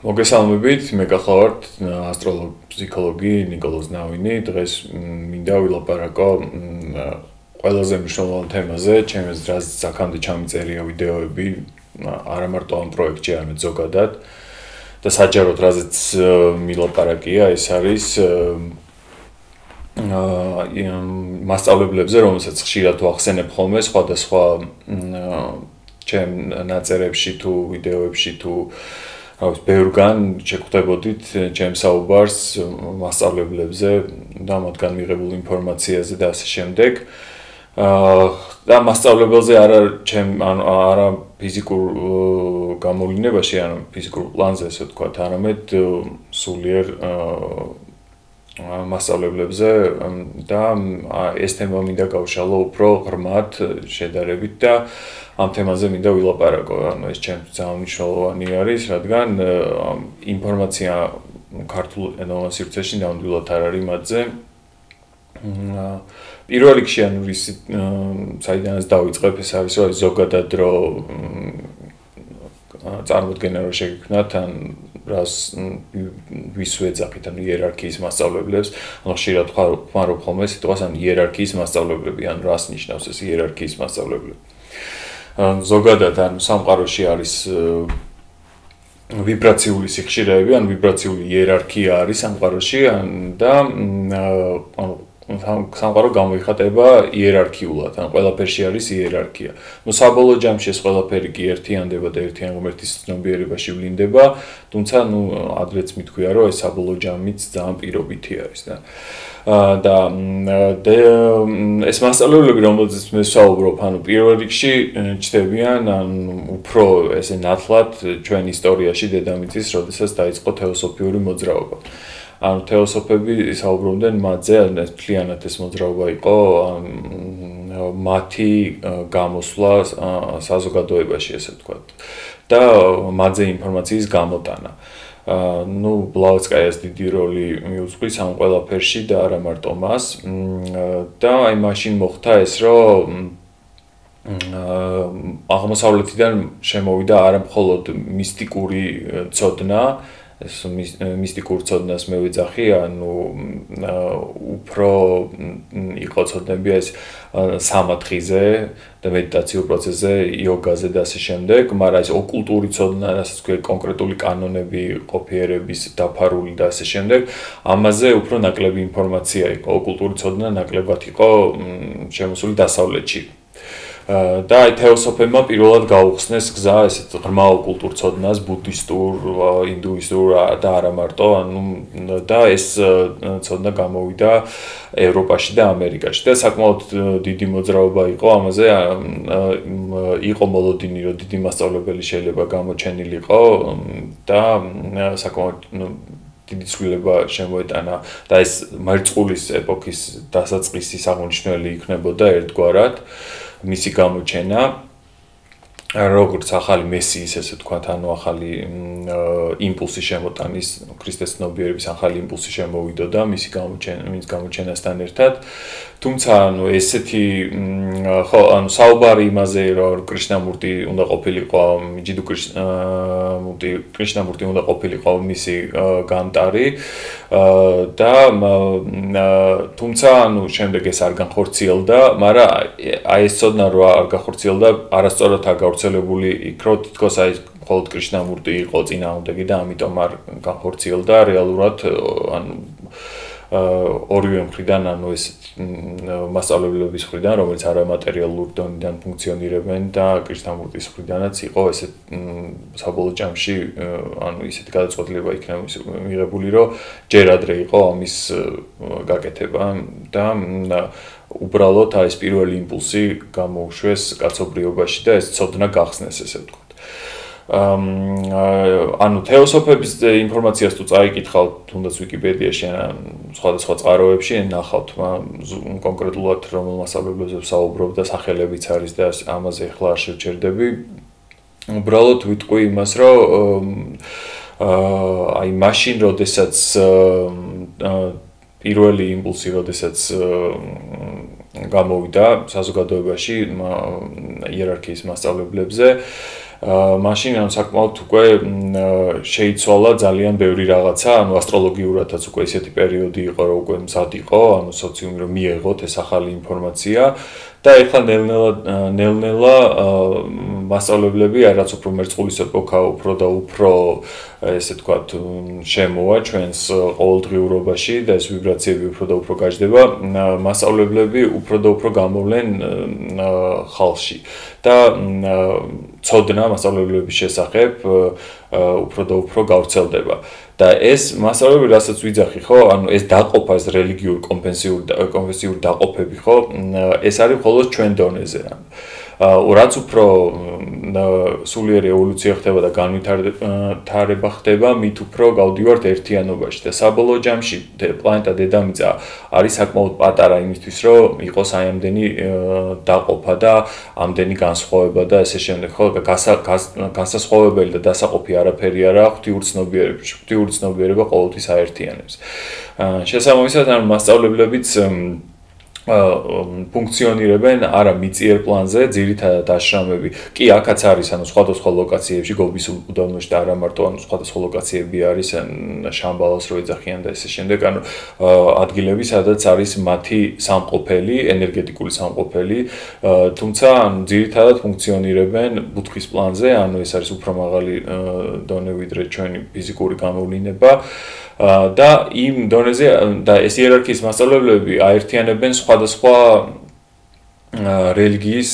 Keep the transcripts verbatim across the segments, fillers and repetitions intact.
მოგესალმებით, მე გახლავართ ასტროლოგ-ფსიქოლოგი ნიკოლოზ ნავინი. დღეს მინდა ვილაპარაკო ყველაზე მნიშვნელოვან თემაზე, ჩემს რაც აქამდე ჩამიწერია ვიდეოები, არა მარტო ამ პროექტში, არამედ ზოგადად. და საჯაროდ რაზეც მილაპარაკია, ეს არის მასწავლებლებზე, რომელსაც ხშირად ვახსენებ ხოლმე სხვადასხვა ჩემ ნაწერებში თუ ვიდეოებში თუ რავის ბევრგან შეგხვდებოდით ჩემს საუბარს მასწავლებლებზე და მათგან მიღებულ ინფორმაციაზე და ასე შემდეგ. და მასწავლებელზე არა ჩემ არა ფიზიკურ გამოვლინებაში, ანუ ფიზიკურ პლანზე, ასე ვთქვათ, არამედ სულიერ მასწავლებლებზე და ეს თემა მინდა გავშალო უფრო ღრმად შედარებით და ამ თემაზე მინდა ვილაპარაკო. ანუ ეს ჩემთვის ძალიან მნიშვნელოვანი არის, რადგან ინფორმაცია ქართულ ენოვან სივრცეში ნამდვილად არ არის მათზე. პირველ რიგში ანუ ის საიდანაც დავიწყებ, ეს არის რომ ზოგადად რომ წარმოდგენა რომ შეგექმნათ ან რას ვის ვეძახით ან იერარქიის მასწავლებლებს, ანუ ხშირად ხმარობ ხოლმე სიტყვას ან იერარქიის მასწავლებლები, ან რას ნიშნავს ეს იერარქიის მასწავლებლები. ზოგადად ან სამყაროში არის ვიბრაციული სიხშირეები, ან ვიბრაციული იერარქია არის სამყაროში და ანუ სამყარო გამოიხატება იერარქიულად, ან ყველაფერში არის იერარქია. ნუ საბოლოო ჯამში ეს ყველაფერი კი ერთიანდება და ერთიან ღმერთის ცნობიერებაში ვლინდება, თუმცა ნუ ადრეც მithქვია, რომ ეს საბოლოო ჯამიც ძალიან პირობითი არის და და ეს მასწავლებლები, რომელზეც მე ვსაუბრობ, ანუ პირველ რიგში ჩნდებიან ან უფრო ესე ნათლად ჩვენ ისტორიაში დედამიწის, როდესაც დაიწყო თეოსოფიური მოძრაობა. ანუ თეოსოფები საუბრობდნენ მათზე, ეს მთლიანად ეს მოძრაობა იყო მათი გამოსვლა საზოგადოებაში, ესე ვთქვათ. და მათზე ინფორმაციის გამოტანა. ნუ ბლავატსკაიას დიდი როლი მიუძღვის ამ ყველაფერში და არა მარტო მას. და აი მაშინ მოხდა ეს, რომ აღმოსავლეთიდან შემოვიდა არა მხოლოდ მისტიკური ცოდნა, ეს მისტიკურ ცოდნას მე ვეძახი, ანუ უფრო იყო ცოდნები ეს სამათხიზე და მედიტაციურ პროცესზე, იოგაზე და ასე შემდეგ, მაგრამ ეს ოკულტური ცოდნა, რასაც ქვია კონკრეტული კანონები, ყოფიერების დაფარული და ასე შემდეგ, ამაზე უფრო ნაკლები ინფორმაცია იყო, ოკულტური ცოდნა ნაკლებად იყო შემოსული დასავლეთში. და აი თეოსოფებმა პირველად გაუხსნეს გზა ესეთ ღრმა ოკულტურ ცოდნას, ბუდისტურ, ინდუისტურ და არა მარტო, ანუ და ეს ცოდნა გამოვიდა ევროპაში და ამერიკაში და საკმაოდ დიდი მოძრაობა იყო ამაზე. იყო მოლოდინი, რომ დიდი მასწავლებელი შეიძლება გამოჩენილიყო და საკმაოდ დიდი ცვლილება შემოეტანა და ეს მარწყულის ეპოქის დასაწყისის აღმნიშვნელი იქნებოდა ერთგვარად მისი გამოჩენა, როგორც ახალი მესიის, ესე ვთქვათ, ანუ ახალი იმპულსი შემოტანის, ქრისტეს ცნობიერების ახალი იმპულსი შემოვიდოდა მისი გამოჩენა, მის გამოჩენასთან ერთად. თუმცა, ანუ ესეთი ხო, ანუ საუბარი იმაზე, რომ კრიშნამურტი უნდა ყოფილიყო, ჯიდუ კრიშნამურტი, კრიშნამურტი უნდა ყოფილიყო მისი გამტარი და თუმცა, ანუ შემდეგ ეს არ განხორციელდა, მაგრამ აი ეს ცოდნა რო არ განხორციელდა, არასწორად არ გავრცელებული იქ, რომ თითქოს აი მხოლოდ კრიშნამურტი იყო წინააღმდეგი და ამიტომ არ განხორციელდა რეალურად, ანუ ორივე მხრიდან, ანუ ეს მასწავლებლების მხრიდან, რომელიც არამატერიალურ დონიდან ფუნქციონირებენ და კრიშნამურტის მხრიდანაც იყო ესე საბოლოო ჯამში, ანუ ისეთი გადაწყვეტილება იქნა მიღებული, რომ ჯერ ადრე იყო ამის გაკეთება და უბრალოდ აი ეს პირველი იმპულსი გამოუშვეს კაცობრიობაში და ეს ცოდნა გახსნეს, ესე ვთქვათ. ანუ თეოსოფების ინფორმაციას თუ წაიკითხავთ, თუნდაც ვიკიპედიაში ან სხვადასხვა წყაროებში, ნახავთ კონკრეტულად რომელ მასწავლებლებზე ვსაუბრობ და სახელებიც არის და ამაზე ახლა არ შევჩერდები. უბრალოდ ვიტყვი იმას, რომ აი მაშინ, როდესაც პირველი იმპულსი, როდესაც გამოვიდა საზოგადოებაში იერარქიის მასწავლებლებზე, მაშინ ანუ საკმაოდ უკვე შეიცვალა ძალიან ბევრი რაღაცა, ანუ ასტროლოგიურადაც უკვე ესეთი პერიოდი იყო, რომ უკვე მზად იყო, ანუ სოციუმი რომ მიეღოთ ეს ახალი ინფორმაცია და ეხლა ნელ-ნელა ნელ-ნელა მასწავლებლები რაც უფრო მერწყულის ეპოქა უფრო და უფრო ესე თქვათ შემოვა ჩვენს ყოველდღიურობაში და ეს ვიბრაციები უფრო და უფრო გაждდება, მასწავლებლები უფრო და უფრო გამოვლენ ხალხში და ცოდნა მასწავლებლების შესახებ უფრო და უფრო გავრცელდება. და ეს მასწავლებლები რასაც ვიძახი ხო, ანუ ეს დაყოფა ეს რელიგიური კონფესიური კონფესიური დაყოფები ხო, ეს არის მხოლოდ ჩვენ დონეზე. რაც უფრო სულიერი ევოლუცია ხდება და განვითარება ხდება, მით უფრო გავდივართ ერთიანობაში და საბოლოო ჯამში პლანეტა დედამიწა არის საკმაოდ პატარა იმისთვის, რომ იყოს აი ამდენი დაყოფა და ამდენი განსხვავება და ესე შემდეგ, ხო, განსასხვავებელი და დასაყოფი არაფერი არა, ღვთიურცნობიერებაში. ღვთიურცნობიერება ყოველთვის აერთიანებს. შესაბამისად, ანუ მასწავლებლებიც ფუნქციონირებენ არა მიწიერ პლანზე, ძირითადად აშრამები. კი, აქაც არის, ანუ სხვადასხვა ლოკაციებში, გობის უდაბნოში და არა მარტო, ანუ სხვადასხვა ლოკაციები არის, შამბალას რო ეძახიან და ესე შემდეგ, ანუ ადგილები, სადაც არის მათი სამყოფელი, ენერგეტიკული სამყოფელი, თუმცა ძირითადად ფუნქციონირებენ ბუთხის პლანზე, ანუ ეს არის უფრო მაღალი დონე ვიდრე ჩვენი ფიზიკური გამოვლინება. და იმ დონეზე და ეს იერარქიის მასწავლებლები აერთიანებენ სხვადასხვა რელიგიის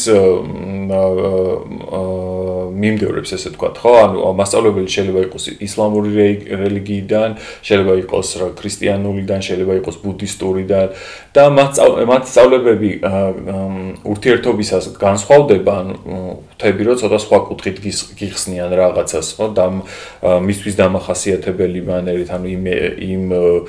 მიმდევრებს ესე თქვათ, ხო? ანუ მასწავლებელი შეიძლება იყოს ისლამური რელიგიიდან, შეიძლება იყოს ქრისტიანულიდან, შეიძლება იყოს ბუდისტურიდან და მათ სწავლებები ურთიერთობისას განსხვავდება, ანუ ხვდები რომ ცოტა სხვა კუთხით გიხსნიან რაღაცას, ხო? და მისთვის დამახასიათებელი მანერით, ანუ იმ იმ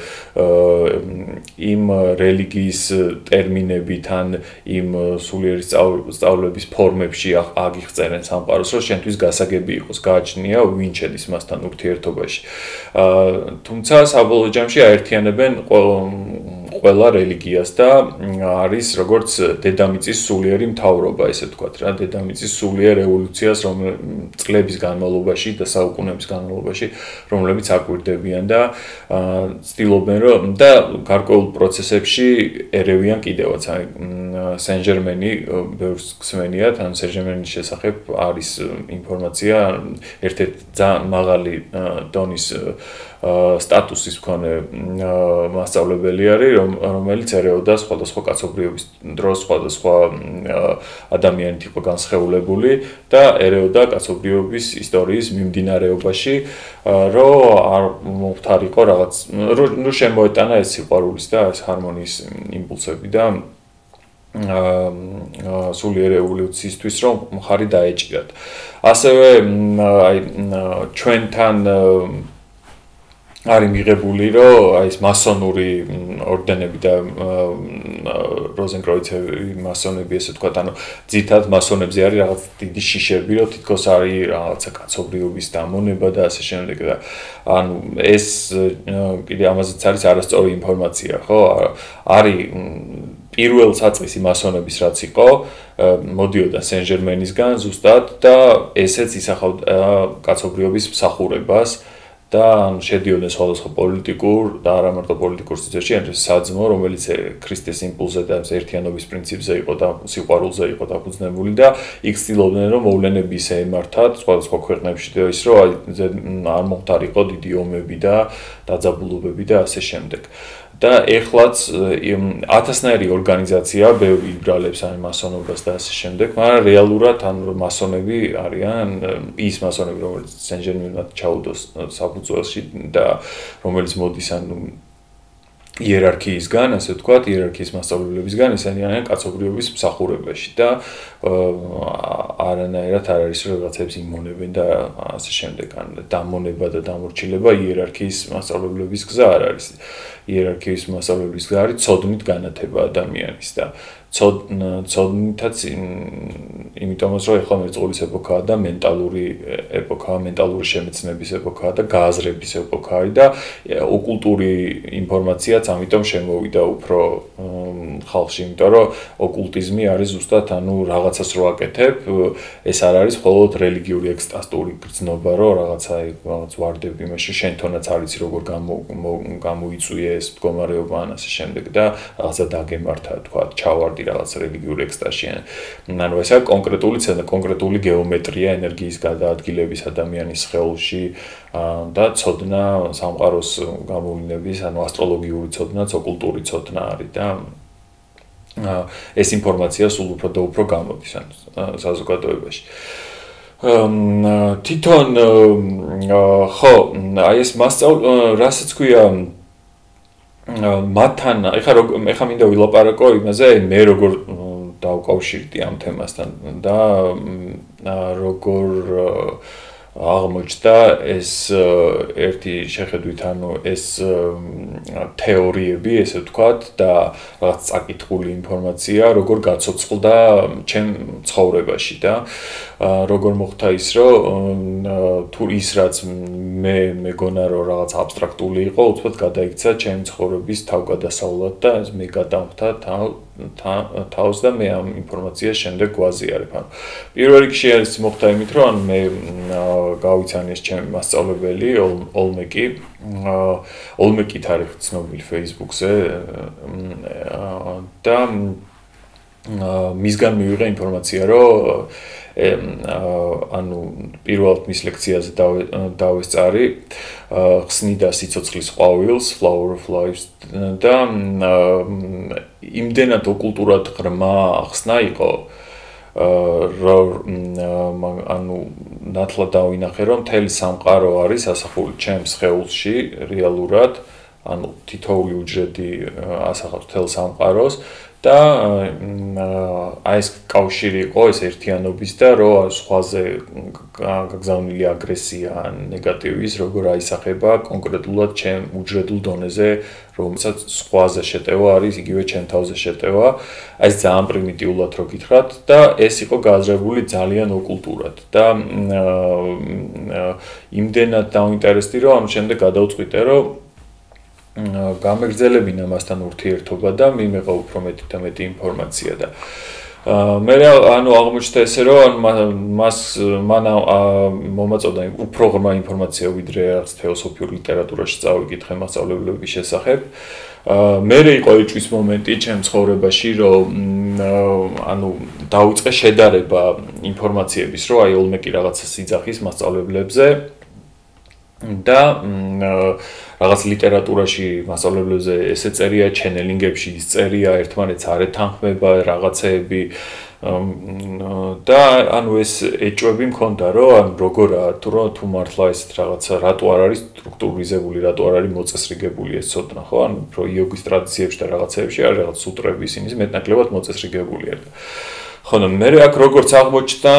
იმ რელიგიის ტერმინებით ან იმ სულიერი სწავლების ფორმებში აგიხსენენ სამყაროს, რომ შენთვის გასაგები იყოს, გააჩნია ვინ შედის მასთან ურთიერთობაში. თუმცა საბოლოო ჯამში აერთიანებენ ყველა რელიგიას და არის როგორც დედამიწის სულიერი მთავრობა, ესე ვთქვათ რა, დედამიწის სულიერ ევოლუციას, რომ წლების განმავლობაში და საუკუნეების განმავლობაში, რომლებიც აკვირდებიან და ცდილობენ რომ და გარკვეულ პროცესებში ერევიან კიდევაც, აი სენ-ჟერმენი ბევრს გსმენიათ, ან სენ-ჟერმენის შესახებ არის ინფორმაცია, ერთ-ერთი ძალიან მაღალი დონის სტატუსის მქონე მასწავლებელი არის, რომელიც ერეოდა სხვადასხვა კაცობრიობის დროს სხვადასხვა ადამიანით იყო განსხეულებული და ერეოდა კაცობრიობის ისტორიის მიმდინარეობაში, რომ არ მომხდარიყო რაღაც, რომ შემოეტანა ეს სიყვარულის და ეს ჰარმონიის იმპულსები და სულიერ ევოლუციისთვის რომ მხარი დაეჭირათ. ასევე აი ჩვენთან არის მიღებული, რომ აი ეს მასონური ორდენები და როზენკროიცები მასონები ესე თქვა, ანუ ძირითადად მასონებზე არის რაღაც დიდი შიშები, რომ თითქოს არის რაღაცა კაცობრიობის დამონება და ასე შემდეგ და ანუ ეს კიდე ამაზეც არის არასწორი ინფორმაცია, ხო? არის პირველ საწყისი მასონების რაც იყო, მოდიოდა სენ-ჟერმენისგან ზუსტად და ესეც ისახავდა კაცობრიობის მსახურებას და შედიოდნენ სხვადასხვა პოლიტიკურ და არა მარტო პოლიტიკურ სიძვეში, ანუ საძმო, რომელიც ქრისტეს იმპულსზე და ერთიანობის პრინციპზე იყო და სიყვარულზე იყო დაფუძნებული და იქ ცდილობდნენ რომ მოვლენები ისე ემართათ სხვადასხვა ქვეყნებში და ის რომ არ მომხდარიყო დიდი ომები და დაძაბულობები და ასე შემდეგ. და ეხლაც ათასნაირი ორგანიზაცია ბევრი იბრალებს ან მასონობას და ასე შემდეგ, მაგრამ რეალურად ანუ მასონები არიან ის მასონები, რომელიც სენ-ჟერმენად ჩაუდოს საფუძველში და რომელიც მოდის ანუ იერარქიისგან, ასე ვთქვათ, იერარქიის მასწავლებლებისგან, ისინი არიან კაცობრიობის მსახურებაში და არანაირად არ არის რომ რაღაცებს იმონებენ და ასე შემდეგ, ან დამონება და დამორჩილება იერარქიის მასწავლებლების გზა არ არის. იერარქიის მასწავლებლების გზა არის ცოდნით განათება ადამიანის და ცოდნითაც იმიტომაც რომ ეხლა მერწყულის ეპოქაა და მენტალური ეპოქაა, მენტალური შემეცნების ეპოქაა და გააზრების ეპოქაა და ოკულტური ინფორმაციაც ამიტომ შემოვიდა უფრო ხალხში, იმიტომ რომ ოკულტიზმი არის ზუსტად ანუ რაღაცას რო აკეთებ, ეს არ არის მხოლოდ რელიგიური ექსტასტური გრძნობა, რომ რაღაცა რაღაც ვარდებ იმაში, შენ თონაც არ იცი როგორ გამოიწვიე ეს მდგომარეობა ან ასე შემდეგ და რაღაცა დაგემართა, თქვა, ჩავარდი რაღაც რელიგიურ ექსტაზში. ანუ ესა კონკრეტული ცოდნა, კონკრეტული გეომეტრია ენერგიის გადაადგილების ადამიანის სხეულში და ცოდნა სამყაროს გამოვლინების, ანუ ასტროლოგიური ცოდნა, ოკულტური ცოდნა არის და ეს ინფორმაცია სულ უფრო და უფრო გამოდის ან საზოგადოებაში. თვითონ ხო, აი ეს მასწავლ რასაც ქვია მათთან, ეხლა ეხლა მინდა ვილაპარაკო იმაზე, მე როგორ დავკავშირდი ამ თემასთან და როგორ აღმოჩნდა ეს ერთი შეხედვით, ანუ ეს თეორიები, ესე ვთქვათ, და რაღაც წაკითხული ინფორმაცია, როგორ გაცოცხლდა ჩემ ცხოვრებაში და როგორ მოხდა ის, რომ თუ ის რაც მე მეგონა რომ რაღაც აბსტრაქტული იყო, უცბად გადაიქცა ჩემი ცხოვრების თავგადასავლად და მე გადავხვდა თავს და მე ამ ინფორმაციას შემდეგ გვაზიარებ. ანუ პირველ რიგში ეს მოხდა იმით, რომ მე გავიცანეს ჩემი მასწავლებელი ოლმეკი, ოლმეკით არის ცნობილი Facebook-ზე და მისგან მივიღე ინფორმაცია, რომ ანუ პირველად მის ლექციაზე დავესწარი ხსნიდა სიცოცხლის ყვავილს, flower of life და იმდენად ოკულტურად ღრმა ხსნა იყო, ანუ ნათლად დავინახე, რომ მთელი სამყარო არის ასახული ჩემს სხეულში რეალურად, ანუ თითოეული უჯრედი ასახავს მთელ სამყაროს და აი ეს კავშირი იყო ეს ერთიანობის და რომ სხვაზე გაგზავნილი აგრესია ან ნეგატივის როგორ აისახება კონკრეტულად ჩემ უჯრედულ დონეზე, რომელსაც სხვაზე შეტევა არის იგივე ჩემ თავზე შეტევა. აი ეს ძალიან პრიმიტიულად რო გითხრათ და ეს იყო გააზრებული ძალიან ოკულტურად და იმდენად დავინტერესდი, რომ ამ შემდეგ გადავწყვიტე, რომ გამეგრძელებინა მასთან ურთიერთობა და მიმეღა უფრო მეტი და მეტი ინფორმაცია და მე ანუ აღმოჩნდა ესე რომ მას მან მომაწოდა უფრო ღრმა ინფორმაცია ვიდრე რაც თეოსოფიურ ლიტერატურაში წავიკითხე მასწავლებლების შესახებ. მე იყო იწვის მომენტი ჩემ ცხოვრებაში, რომ ანუ დაუწყე შედარება ინფორმაციების, რომ აი ოლმეკი რაღაცას იძახის მასწავლებლებზე და რაღაც ლიტერატურაში მასწავლებლებზე ესე წერია, ჩენელინგებში ის წერია, ერთმანეთს არ ეთანხმება რაღაცეები და ანუ ეს ეჭვები მქონდა, რომ როგორა თუ რა თუ მართლა ეს რაღაცა რატო არ არის სტრუქტურიზებული, რატო არ არის მოწესრიგებული ეს ცოდნა, ხო? ანუ უფრო იოგის ტრადიციებში და რაღაცეებში არის რაღაც სუტრები, ისინი მეტნაკლებად მოწესრიგებული არის. ხო, მე აქ როგორც აღმოჩნდა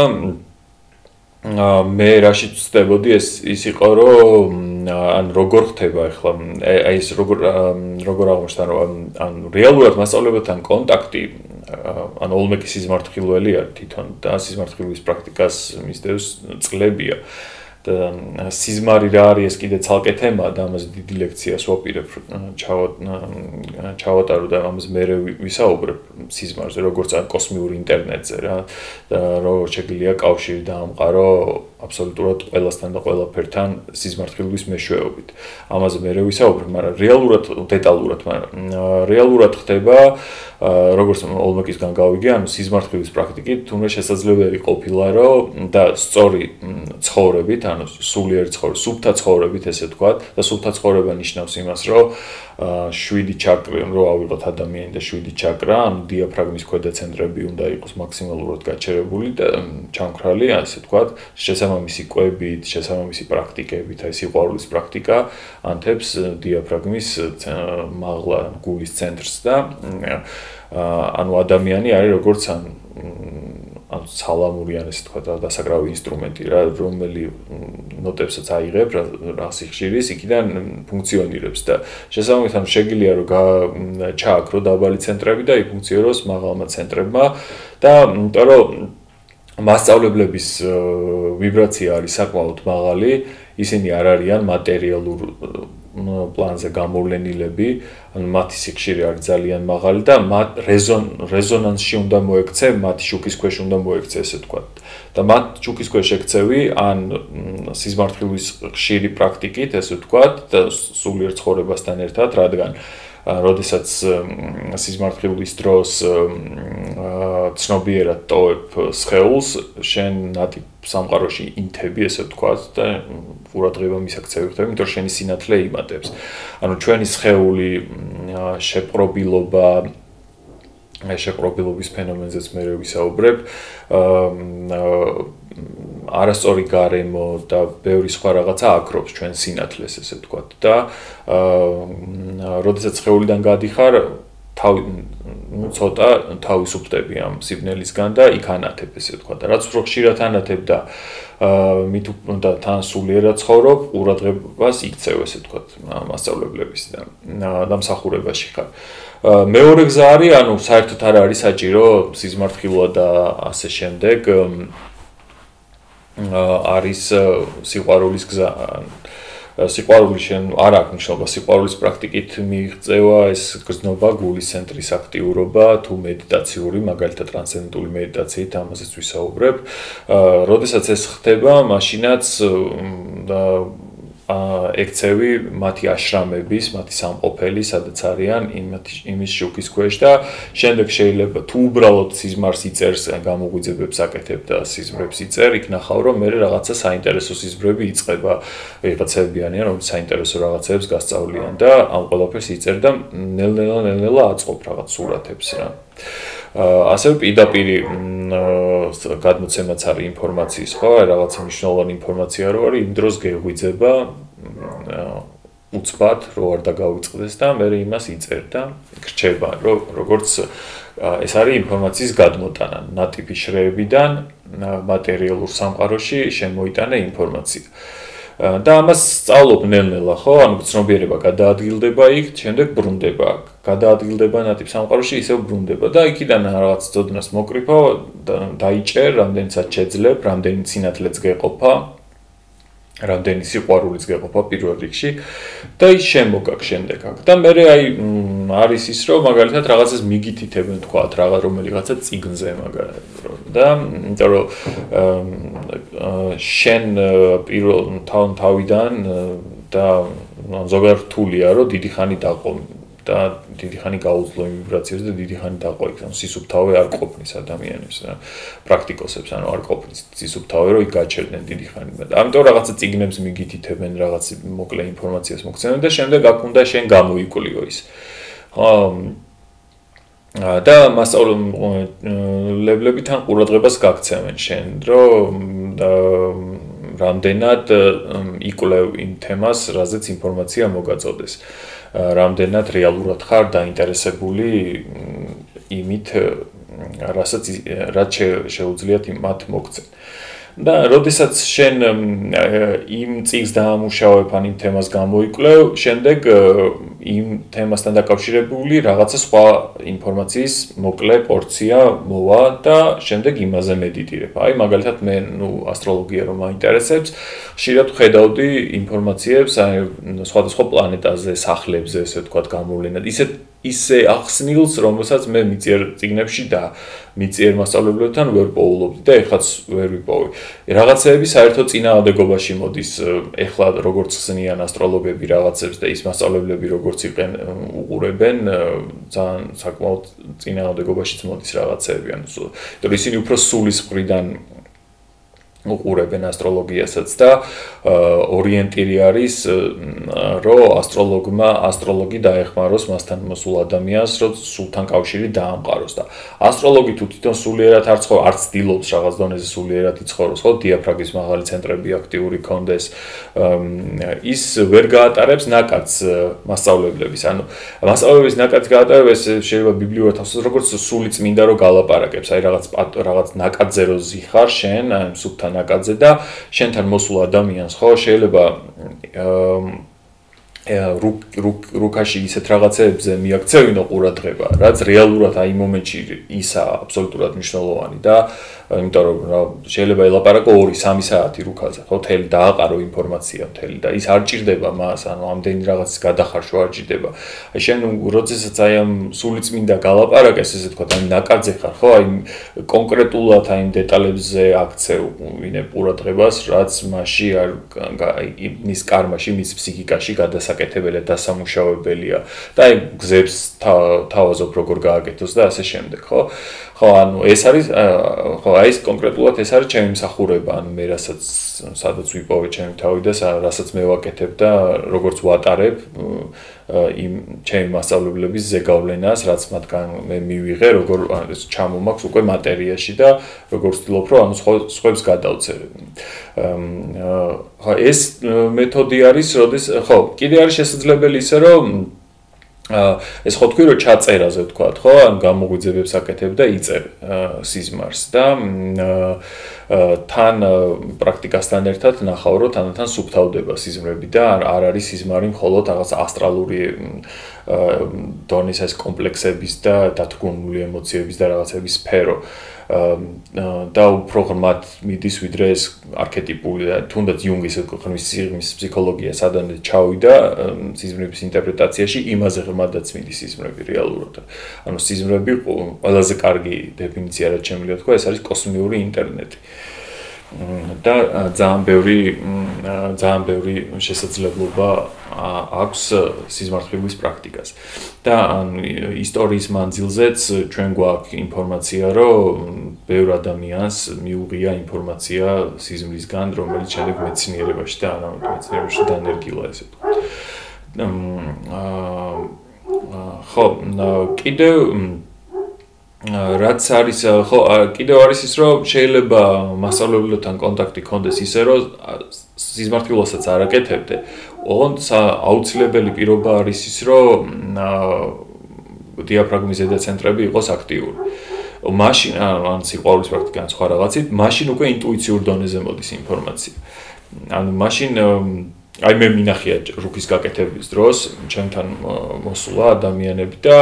მე რაში ვწდებოდი ეს ის იყო რომ ან როგორ ხდება ახლა აი ეს როგორ როგორ აღმოჩნდა რომ ან რეალურად მასწავლებელთან კონტაქტი ან ოლმეკის სიზმართლელი არის თვითონ და სიზმართლის პრაქტიკას მისდევს წლებია და სიზმარი რა არის ეს კიდე ცალკე თემაა და ამაზე დიდი ლექციას ვაპირებ ჩავატარო და ამაზე მე ვისაუბრებ სიზმარზე როგორც ან კოსმიურ ინტერნეტზე რა და როგორ შეგვიძლია კავშირი დაამყარო აბსოლუტურად ყველასთან და ყველაფერთან სიზმართლის მეშვეობით. ამაზე მე ვისაუბრებ, მაგრამ რეალურად დეტალურად, მაგრამ რეალურად ხდება როგორც ოლმეკისგან გავიგე, ანუ სიზმართლის პრაქტიკით თუნდაც შესაძლებელი ყოფილა რომ და სწორი ცხოვრებით, ანუ სულიერი ცხოვრება, სუფთა ცხოვრებით ესე ვთქვათ და სუფთა ცხოვრება ნიშნავს იმას, რომ შვიდი ჩაკრა რო ავიღოთ ადამიანი და შვიდი ჩაკრა, ანუ დიაფრაგმის ქვედა ცენტრები უნდა იყოს მაქსიმალურად გაჩერებული და ჩამქრალი, ასე ვთქვათ, შესაბამისი კვებით, შესაბამისი პრაქტიკებით, აი სიყვარულის პრაქტიკა ანთებს დიაფრაგმის მაღლა გულის ცენტრს და ანუ ადამიანი არის როგორც ან ანუ სალამური ან ესე ვთქვათ დასაკრავი ინსტრუმენტი რა, რომელი ნოტებსაც აიღებ რა სიხშირის, იქიდან ფუნქციონირებს და შესაბამისად ანუ შეგიძლია რომ ჩააქრო დაბალი ცენტრები და იფუნქციონიროს მაღალმა ცენტრებმა და იმიტომ რომ მასწავლებლების ვიბრაცია არის საკმაოდ მაღალი, ისინი არ არიან მატერიალურ პლანზე გამოვლენილები, ანუ მათი სიხშირე არის ძალიან მაღალი და მათ რეზონანსში უნდა მოექცე, მათი შუქის ქვეშ უნდა მოექცე, ესე ვთქვათ. და მათ შუქის ქვეშ ექცევი ან სიზმართვილის ხშირი პრაქტიკით, ესე ვთქვათ, და სულიერ ცხოვრებასთან ერთად, რადგან როდესაც სიზმართვილის დროს ცნობიერად ტოვებ სხეულს, შენ ნატიფ სამყაროში ინთები, ესე ვთქვათ, და ყურადღება მისაქცევი ხდები, იმიტომ რომ შენი სინათლე იმატებს. ანუ ჩვენი სხეული შეპყრობილობა, შეპყრობილობის ფენომენზეც მე ვისაუბრებ, არასწორი გარემო და ბევრი სხვა რაღაცა აკრობს ჩვენ სინათლეს, ესე ვთქვათ, და როდესაც სხეულიდან გადიხარ, თავი ну ცოტა თავისუფლდები ამ სიბნელისგან და იქ ანათებ, ესე ვთქვათ. და რაც უფრო ხშირად ანათებ და მით და თან სულიერად ცხოვრობ, ყურადღებას იქცევ, ესე ვთქვათ, მასწავლებლების და დამსახურებაში ხარ. მეორე გზა არის, ანუ საერთოდ არ არის საჭირო სიზმართვილა და ასე შემდეგ, არის სიყვარულის გზა. სიყვარული შენ არ აქვს მნიშვნელობა, სიყვარულის პრაქტიკით მიიღწევა ეს გრძნობა, გულის ცენტრის აქტიურობა, თუ მედიტაციური, მაგალითად ტრანსცენდენტული მედიტაციით, ამაზეც ვისაუბრებ. როდესაც ეს ხდება, მაშინაც ექცევი მათი აშრამების, მათი სამყოფელი, სადაც არიან იმის შუქის ქვეშ და შემდეგ შეიძლება თუ უბრალოდ სიზმარს იწერს, გამოგვიძებებს აკეთებ და სიზმრებს იწერ, იქ ნახავ რომ მე რაღაცა საინტერესო სიზმრები იწყება, ვიღაცები არიან, რომ საინტერესო რაღაცებს გასწავლიან და ამ ყველაფერს იწერ და ნელ-ნელა ნელ-ნელა აწყობ რაღაც სურათებს რა. ასევე პირდაპირი გადმოცემაც არის ინფორმაციის, ხო, რაღაცა მნიშვნელოვანი ინფორმაცია რო არის, იმ დროს გეღვიძება უცბად, რო არ დაგავიწყდეს და მე იმას იწერ და გრჩება, რომ როგორც ეს არის ინფორმაციის გადმოტანა, ნატიფი შრეებიდან მატერიალურ სამყაროში შემოიტანე ინფორმაცია. და ამას სწავლობ ნელ-ნელა, ხო? ანუ ცნობიერება გადაადგილდება იქ, შემდეგ ბრუნდება. გადაადგილდება ნატიფ სამყაროში, ისევ ბრუნდება და იქიდან რაღაც წოდნას მოკრიფო, დაიჭერ, რამდენიცაც შეძლებ, რამდენი სინათლეც გეყოფა, რამდენი სიყვარულიც გეყოფა პირველ რიგში და ის შემოგაგ შემდეგ აქ. და მე აი არის ის, რომ მაგალითად რაღაცას მიგითითებენ, თქვა, რაღაც რომელიღაცა წიგნზე მაგალითად და იმიტომ რომ შენ პირველ თავიდან და ზოგადად რთულია, რომ დიდი ხანი დაყო და დიდი ხანი გაუძლო იმ ვიბრაციებს და დიდი ხანი დაყო იქ, ანუ სისუფთავე არ ყოფნის ადამიანებს რა, პრაქტიკოსებს, ანუ არ ყოფნის სისუფთავე, რომ იქ გაჩერდნენ დიდი ხანი. ამიტომ რაღაცა წიგნებს მიგითითებენ, რაღაც მოკლე ინფორმაციას მოგცემენ და შემდეგ აქ უნდა შენ გამოიკვლიო ის. ხო და მასწავლებლები თან ყურადღებას გაქცევენ შენ, რომ რამდენად იკვლევ იმ თემას, რაზეც ინფორმაცია მოგაწოდეს. რამდენად რეალურად ხარ დაინტერესებული იმით, რასაც რაც შეუძლიათ მათ მოგცენ. და როდესაც შენ იმ წიგნს დაამუშავებ, ან იმ თემას გამოიკვლევ, შემდეგ იმ თემასთან დაკავშირებული რაღაცა სხვა ინფორმაციის მოკლე პორცია მოვა და შემდეგ იმაზე მედიტირებ. აი, მაგალითად, მე, ნუ, ასტროლოგია რომ მაინტერესებს, ხშირად ვხედავდი ინფორმაციებს, აი, სხვადასხვა პლანეტაზე, სახლებზე, ესე ვთქვათ, გამოვლენად. ისე ისე ახსნილს, რომელსაც მე მიწიერ წიგნებში და მიწიერ მასწავლებლებთან ვერ პოულობდი და ეხლაც ვერ ვიპოვი. რაღაცეები საერთოდ წინააღმდეგობაში მოდის, ეხლა როგორც ხსნიან ასტროლოგები რაღაცებს და ის მასწავლებლები როგორც იყენ უყურებენ, ძალიან საკმაოდ წინააღმდეგობაშიც მოდის რაღაცეები, ანუ იმიტომ რომ ისინი უფრო სულის მხრიდან უყურებენ ასტროლოგიასაც და ორიენტირი არის, რომ ასტროლოგმა, ასტროლოგი დაეხმაროს მასთან მოსულ ადამიანს, რომ სულთან კავშირი დაამყაროს და ასტროლოგი თუ თვითონ სულიერად არ ცხოვრობს, არც ცდილობს რაღაც დონეზე სულიერად იცხოვროს, ხო, დიაფრაგმის მაღალი ცენტრები აქტიური კონდეს, ის ვერ გაატარებს ნაკადს მასწავლებლების. ანუ მასწავლებლების ნაკადს გაატარებს შეიძლება ბიბლიურად ავსოს, როგორც სული წმინდა რო გალაპარაკებს, აი რაღაც რაღაც ნაკადზე რო ზიხარ შენ, აი სულთან ნაკადზე და შენთან მოსულ ადამიანს, ხო, შეიძლება რუკაში ისეთ რაღაცეებზე მიაქცევინო ყურადღება, რაც რეალურად აი მომენტში ისაა აბსოლუტურად მნიშვნელოვანი და იმიტომ რომ რა შეიძლება ელაპარაკო ორი სამი საათი რუქაზე, ხო, თელი დააყარო ინფორმაცია, თელი და ის არ ჭირდება მას, ანუ ამდენი რაღაცის გადახარშვა არ ჭირდება. აი შენ როდესაც აი ამ სულიწმინდა გალაპარაკეს, ესე თქვა, აი ნაკადზე ხარ, ხო, აი კონკრეტულად აი დეტალებზე აქცევ ვინე ყურადღებას, რაც მასში არ მის კარმაში, მის ფსიქიკაში გადასაკეთებელია, დასამუშავებელია და აი გზებს თავაზობ როგორ გააკეთოს და ასე შემდეგ, ხო? ხო, ანუ ეს არის, ხო, აი ეს კონკრეტულად ეს არის ჩემი მსახურება, ანუ მე რასაც სადაც ვიპოვე ჩემი თავი და რასაც მე ვაკეთებ და როგორც ვატარებ იმ ჩემი მასწავლებლების ზეგავლენას, რაც მათგან მე მივიღე, როგორ ჩამომაქვს უკვე მატერიაში და როგორ ვცდილობ, რომ ანუ სხვებს გადავწერ. ხო, ეს მეთოდი არის, როდეს, ხო, კიდე არის შესაძლებელი ისე, რომ ეს ხო თქვი რომ ჩაწერაზე ვთქვათ, ხო? ან გამოგვიძებებს აკეთებ და იწერ სიზმარს და თან პრაქტიკასთან ერთად ნახავ რომ თანდათან სუფთავდება სიზმრები და არ არის სიზმარი მხოლოდ რაღაც ასტრალური დონის ეს კომპლექსების და დათრგუნული ემოციების და რაღაცების სფერო და უფრო ღრმად მიდის ვიდრე ეს არქეტიპული და თუნდაც იუნგის ღრმის სიღრმის ფსიქოლოგია სადანე ჩავიდა სიზმრების ინტერპრეტაციაში იმაზე ღრმადაც მიდის სიზმრები რეალურად. ანუ სიზმრები ყველაზე კარგი დეფინიცია რაც შემიძლია თქვა ეს არის კოსმიური ინტერნეტი. და ძალიან ბევრი ძალიან ბევრი შესაძლებლობა აქვს სიზმართლების პრაქტიკას. და ისტორიის მანძილზეც ჩვენ გვაქვს ინფორმაცია, რომ ბევრ ადამიანს მიუღია ინფორმაცია სიზმრისგან, რომელიც შემდეგ მეცნიერებაში და არა მეცნიერებაში დანერგილა ესე ვთქვათ. ხო, კიდევ რაც არის ხო კიდევ არის ის რომ შეიძლება მასწავლებლებთან კონტაქტი გქონდეს ისე რომ სიზმართლესაც არ აკეთებდე, ოღონდ აუცილებელი პირობა არის ის რომ დიაფრაგმის ზედა ცენტრები იყოს აქტიური. მაშინ ან სიყვარულის პრაქტიკიდან სხვა რაღაცით, მაშინ უკვე ინტუიციურ დონეზე მოდის ინფორმაცია. ანუ მაშინ აი მე მინახია რუქის გაკეთების დროს ჩემთან მოსულა ადამიანები და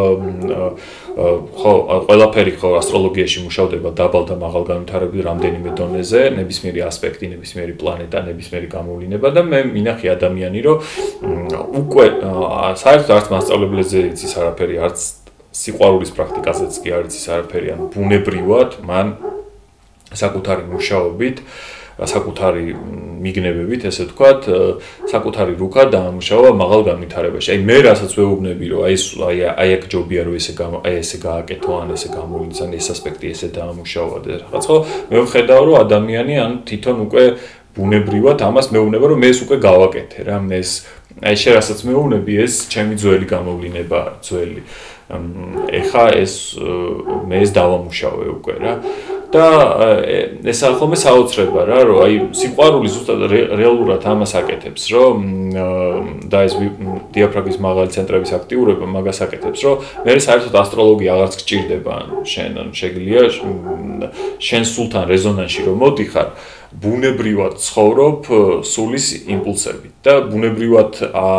ხო ყველაფერი ხო ასტროლოგიაში მუშავდება დაბალ და მაღალ განვითარებულ რამდენიმე დონეზე, ნებისმიერი ასპექტი, ნებისმიერი პლანეტა, ნებისმიერი გამოვლინება და მე მინახი ადამიანი რომ უკვე საერთოდ არც მასწავლებლებზე იცის არაფერი, არც სიყვარულის პრაქტიკაზეც კი არ იცის არაფერი, ანუ ბუნებრივად მან საკუთარი მუშაობით საკუთარი მიგნებებით, ესე ვთქვათ, საკუთარი რუკა დაამუშავა მაღალ განვითარებაში. აი მე რასაც ვეუბნები, რომ აი აი აი აქ ჯობია რომ ესე აი ესე გააკეთო, ან ესე გამოვლინდეს, ან ეს ასპექტი ესე დაამუშავა და რაღაც ხო, მე ვხედავ რომ ადამიანი ან თვითონ უკვე ბუნებრივად ამას მეუბნება რომ მე ეს უკვე გავაკეთე რა, მე ეს აი შე რასაც მეუბნები ეს ჩემი ძველი გამოვლინებაა, ძველი. ეხა ეს მე ეს დავამუშავე უკვე რა. და ეს ახალმე საოცრება რა, რომ აი სიყვარული ზუსტად რეალურად ამას აკეთებს, რომ და ეს დიაფრაგმის მაღალი ცენტრების აქტიურება მაგას აკეთებს, რომ მე საერთოდ ასტროლოგია აღარც გჭირდება, შენ შეგიძლია შენ სულთან რეზონანსში რომ მოდიხარ, ბუნებრივად ცხოვრობ სულის იმპულსებით და ბუნებრივად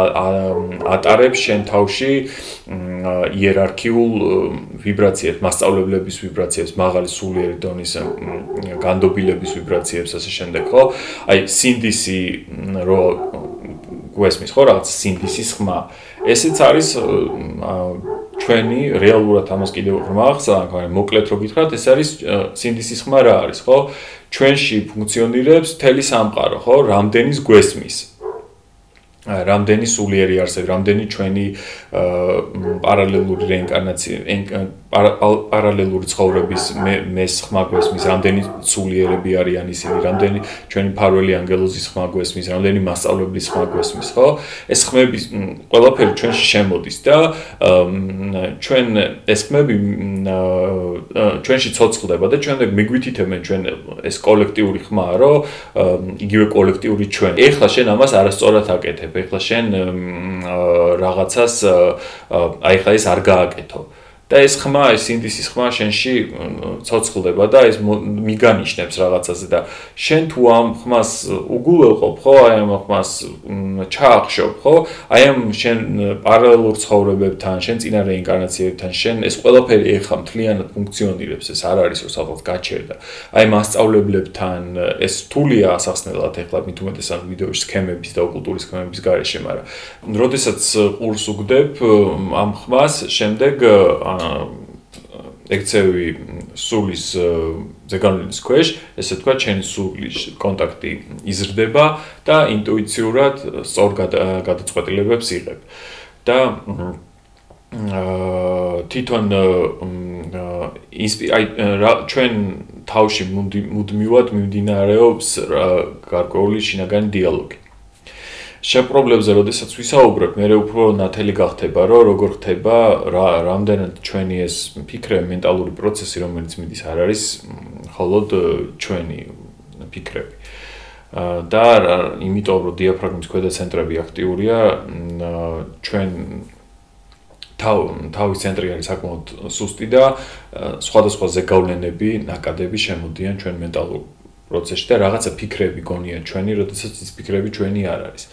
ატარებ შენ თავში იერარქიულ ვიბრაციებს, მასწავლებლების ვიბრაციებს, მაღალი სულიერი დონის განდობილების ვიბრაციებს ასე შემდეგ, ხო? აი სინდისი რო გვესმის, ხო, რაღაც სინდისის ხმა. ესეც არის ჩვენი რეალურად ამას კიდევ ღრმა ახსნა, მოკლედ რო გითხრათ, ეს არის სინდისის ხმა რა არის, ხო? ჩვენში ფუნქციონირებს მთელი სამყარო, ხო? რამდენის გვესმის. რამდენი სულიერი არსება, რამდენი ჩვენი პარალელური რეინკარნაცია, პარალელური ცხოვრების მეს ხმა გვესმის, რამდენი სულიერები არიან ისინი, რამდენი ჩვენი მფარველი ანგელოზის ხმა გვესმის, რამდენი მასწავლებლის ხმა გვესმის, ხო? ეს ხმები ყველაფერი ჩვენში შემოდის და ჩვენ ეს ხმები ჩვენში ცოცხლდება და ჩვენ მიგვითითებენ ჩვენ ეს კოლექტიური ხმაა, რომ იგივე კოლექტიური ჩვენ. ეხლა შენ ამას არასწორად აკეთებ. ეხლა შენ რაღაცას აი ხა ეს არ გააკეთო და ეს ხმა, ეს სინდისის ხმა შენში ცოცხლდება და ეს მიგანიშნებს რაღაცაზე და შენ თუ ამ ხმას უგულებყოფ, ხო, აი ამ ხმას ჩაახშობ, ხო? აი ამ შენ პარალელურ ცხოვრებებთან, შენ წინა რეინკარნაციებთან, შენ ეს ყველაფერი ეხლა მთლიანად ფუნქციონირებს, ეს არ არის რომ სადღაც გაჩერდა. აი მასწავლებლებთან ეს რთულია ასახსნელად ეხლა მით უმეტესად ვიდეოში სქემების და ოკულტურის სქემების გარეშე, მაგრამ როდესაც ყურს უგდებ ამ ხმას, შემდეგ ექცევი სულის ზეგავლენის ქვეშ, ესე თქვა, ჩემი სულის კონტაქტი იზრდება და ინტუიციურად სწორ გადაწყვეტილებებს იღებ. და თვითონ აი ჩვენ თავში მუდმივად მიმდინარეობს გარკვეული შინაგანი დიალოგი. შენ პრობლემებზე როდესაც ვისაუბრებ, მე უფრო ნათელი გახდება, რომ როგორ ხდება, რამდენად ჩვენი ეს ფიქრები, მენტალური პროცესი, რომელიც მიდის, არ არის მხოლოდ ჩვენი ფიქრები. და იმიტომ რომ დიაფრაგმის ქვედა ცენტრები აქტიურია, ჩვენ თავის ცენტრი არის საკმაოდ სუსტი და სხვადასხვა ზეგავლენები, ნაკადები შემოდიან ჩვენ მენტალურ პროცესში და რაღაცა ფიქრები გონია ჩვენი, როდესაც ის ფიქრები ჩვენი არ არის.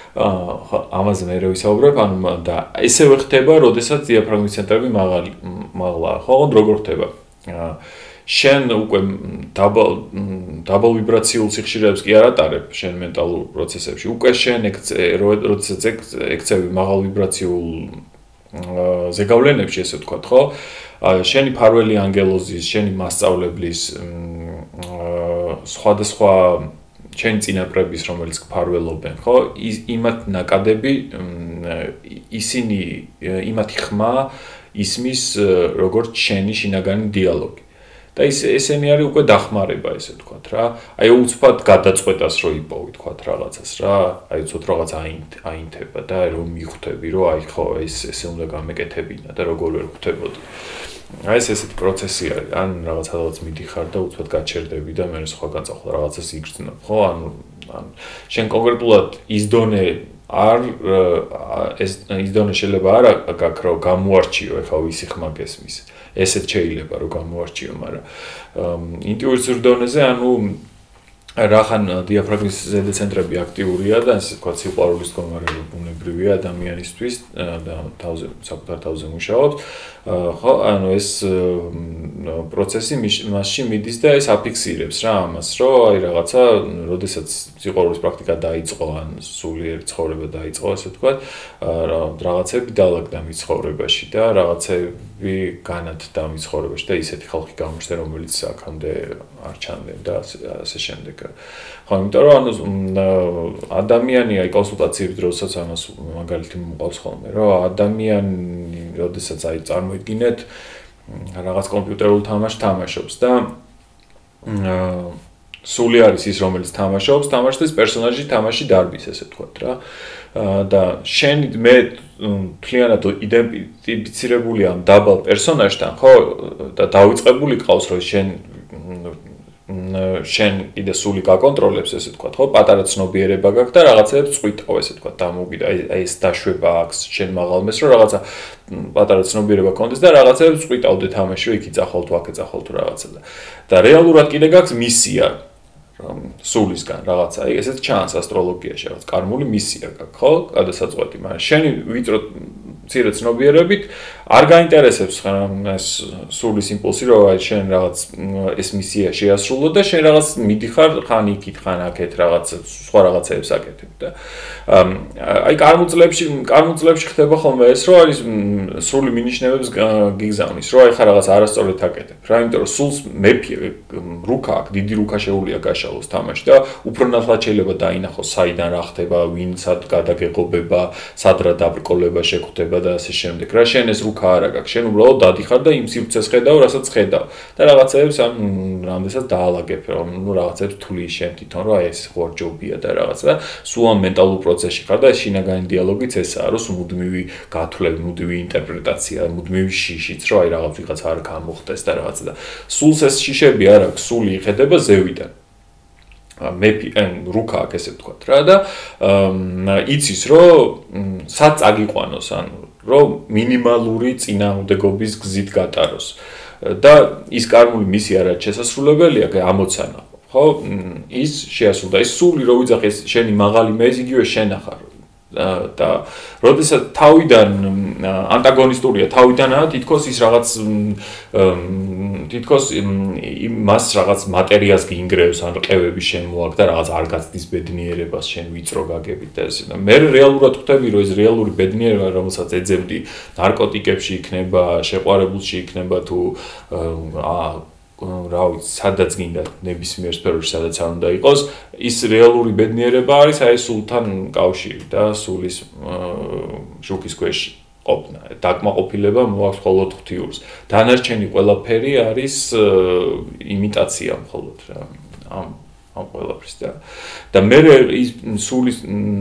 ამაზე მე ვისაუბრებ, ანუ და ესევე ხდება, როდესაც დიაფრაგმის ცენტრები მაღალი მაღლაა, ხო, როგორ ხდება? შენ უკვე დაბალ დაბალ ვიბრაციულ სიხშირეებს კი არ ატარებ შენ მენტალურ პროცესებში. უკვე შენ როდესაც ექცევი მაღალ ვიბრაციულ ზეგავლენებში, ესე ვთქვათ, ხო? შენი ფარველი ანგელოზის, შენი მასწავლებლის სხვადასხვა შენი წინაპრების, რომელიც ფარველობენ, ხო? იმათ ნაკადები, ისინი იმათი ხმა ისმის როგორც შენი შინაგანი დიალოგი. და ის ესენი არის უკვე დახმარება, ესე ვთქვათ რა. აი უცბად გადაწყვეტას რო იპოვი, თქვათ რაღაცას რა. აი უცბად რაღაც აინთება და რომ მიხვდები, რომ აი ხო, ეს ესე უნდა გამეკეთებინა და როგორ ვერ ხვდებოდი. აი ეს ესეთი პროცესი არის. ან რაღაცადაც მიდიხარ და უცბად გაჩერდები და მე სხვა განწყობ რაღაცას იგრძნობ, ხო? ანუ ან შენ კონკრეტულად ის დონე არ ეს ის დონე შეიძლება არ გაქვს რომ გამოარჩიო ეხა ვისი ხმა გესმის. ესეც შეიძლება რომ გამოარჩიო, მაგრამ ინტუიციურ დონეზე, ანუ რახან დიაფრაგმის ზედა ცენტრები აქტიურია და ასე ვთქვათ, სიყვარულის მდგომარეობა ბუნებრივია ადამიანისთვის და თავზე საკუთარ თავზე მუშაობს. ხო, ანუ ეს პროცესი მასში მიდის და ეს აფიქსირებს რა ამას, რომ აი რაღაცა, როდესაც სიყვარულის პრაქტიკა დაიწყო, ან სულიერი ცხოვრება დაიწყო, ასე ვთქვათ, რაღაცები დაალაგდა მის ცხოვრებაში და რაღაცები განათდა მის ცხოვრებაში და ისეთი ხალხი გამოჩნდა, რომელიც აქამდე არ ჩანდნენ და ასე შემდეგ. ხო, იმიტომ რომ ანუ ადამიანი აი კონსულტაციების დროსაც ამას მაგალითი მოყავს ხოლმე, რომ ადამიანი როდესაც აი წარმოიდგინეთ რაღაც კომპიუტერულ თამაშს თამაშობს და სული არის ის, რომელიც თამაშობს, თამაშობს პერსონაჟი თამაში დარბის, ესე ვთქვათ რა. და შენ მე მთლიანად იდენტიფიცირებული ამ დაბალ პერსონაჟთან, ხო, და დავიწყებული ყავს, რომ შენ შენ კიდე სული გაკონტროლებს, ესე ვთქვათ, ხო, პატარა ცნობიერება გაქვს და რაღაცებს წვითავ, ესე ვთქვათ, დამოუკიდა აი ეს დაშვება აქვს შენ მაღალმეს, რომ რაღაცა პატარა ცნობიერება კონდეს და რაღაცებს წვითავდე თამაში, რომ იქ იწახავ თუ აქ იწახავ თუ რაღაცა და და რეალურად კიდე გაქვს მისია სულისგან რაღაცა, აი ესეც ჩანს ასტროლოგიაში, რაღაც კარმული მისია გაქვს, ხო, გადასაწყვეტი, მაგრამ შენი ვიწრო მცირე ცნობიერებით არ გაინტერესებს ეს სულის იმპულსი, რომ აი შენ რაღაც ეს მისია შეასრულო და შენ რაღაც მიდიხარ ხან იქით, ხან აქეთ რაღაც სხვა რაღაცებს აკეთებ და აი კარმულწლებში კარმულწლებში ხდება ხოლმე ეს, რომ არის სრული მინიშნებებს გიგზავნის, რომ აი ხა რაღაც არასწორად აკეთებ. რა, იმიტომ რომ სულს მეფი რუკა აქვს, დიდი რუკა შეუძლია გაშალოს თამაში და უფრო ნათლად შეიძლება დაინახოს საიდან რა ხდება, ვინ სად გადაგეღობება, სად რა დაბრკოლება შეგვხვდება და ასე შემდეგ. რა შენ ეს რუკა არ აქვს, შენ უბრალოდ დადიხარ და იმ სივრცეს ხედავ, რასაც ხედავ და რაღაცებს ან რამდენსაც დაალაგებ, რომ ნუ რაღაცებს თვლი შენ თვითონ, რომ აი ეს ხო არ ჯობია და რაღაცა და სულ ამ მენტალურ პროცესში ხარ და ეს შინაგანი დიალოგიც ესაა, რომ მუდმივი გათვლები, მუდმივი ინტერპრეტაცია, მუდმივი შიშიც, რომ აი რაღაც ვიღაც არ გამოხდეს და რაღაცა და სულს ეს შიშები არ აქვს, სული იხედება ზევიდან. მეფი ან რუკა აქვს, ესე ვთქვათ რა და იცის, რომ სად წაგიყვანოს, ანუ რომ მინიმალური წინააღმდეგობის გზით გატაროს. და ის კარგული მისია რაც შესაძლებელია ამოცანა. ხო, ის შეასრულა. ის სული რო ვიძახეს შენი მაღალი მე იგივე შენ ახარ. და როდესაც თავიდან ანტაგონისტურია თავიდანაა თითქოს ის რაღაც თითქოს მას რაღაც მატერიას გინგრევს ან ყევები შენ მოაქვს და რაღაც არ გაცდის ბედნიერებას შენ ვიწრო გაგებით და ესე და მე რეალურად ხვდები რომ ეს რეალური ბედნიერება რომელსაც ეძებდი ნარკოტიკებში იქნება შეყვარებულში იქნება თუ აა რა ვიცი, სადაც გინდა ნებისმიერ სფეროში, სადაც არ უნდა იყოს, ის რეალური ბედნიერება არის აი სულთან კავშირი და სულის შუქის ქვეშ ყოფნა. დაკმაყოფილება მოაქვს მხოლოდ ღვთიურს. დანარჩენი ყველაფერი არის იმიტაცია მხოლოდ რა. ამ ამ ყველაფრის და და მე ის სულის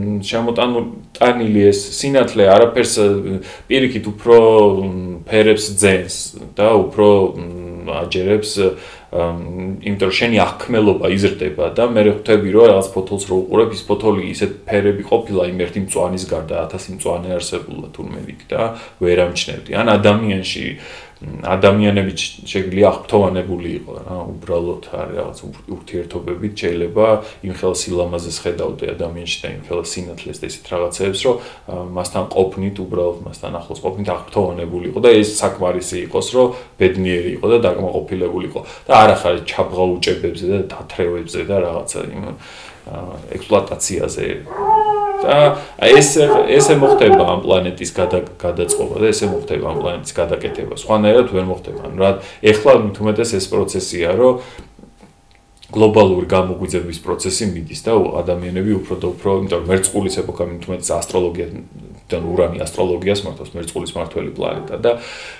შემოტანილი ეს სინათლე არაფერს პირიქით უფრო ფერებს ძენს და უფრო აჯერებს იმიტომ რომ შენი აღქმელობა იზრდება და მე ხვდები რომ რაღაც ფოთოლს რო უყურებ ის ფოთოლი ისეთ ფერები ყოფილა იმ ერთი მწვანის გარდა ათასი მწვანე არსებულა თურმე იქ და ვერ ამჩნევდი ან ადამიანში ადამიანები შეგვიძლია აღფრთოვანებული იყო რა უბრალოდ არის რაღაც ურთიერთობებით შეიძლება იმ ხელ სილამაზეს ხედავდე ადამიანში და იმ ხელ სინათლეს და ისეთ რაღაცებს რომ მასთან ყოფნით უბრალოდ მასთან ახლოს ყოფნით აღფრთოვანებული იყო და ეს საკმარისი იყოს რომ ბედნიერი იყო და დაკმაყოფილებული იყო და არ ახარ ჩაბღაუჭებებზე და დათრევებზე და რაღაცა იმ ექსპლუატაციაზე და ესე ესე მოხდება ამ პლანეტის გადაწყობა და ესე მოხდება ამ პლანეტის გადაკეთება. სხვანაირად ვერ მოხდება. ანუ რა ეხლა თუმეტეს ეს პროცესია, რომ გლობალური გამოგვიძების პროცესი მიდის და ადამიანები უფრო და უფრო, იმიტომ რომ მერწყულის ეპოქა თუმეტეს ასტროლოგიიდან ურანი ასტროლოგიას მართავს მერწყულის მართველი პლანეტა და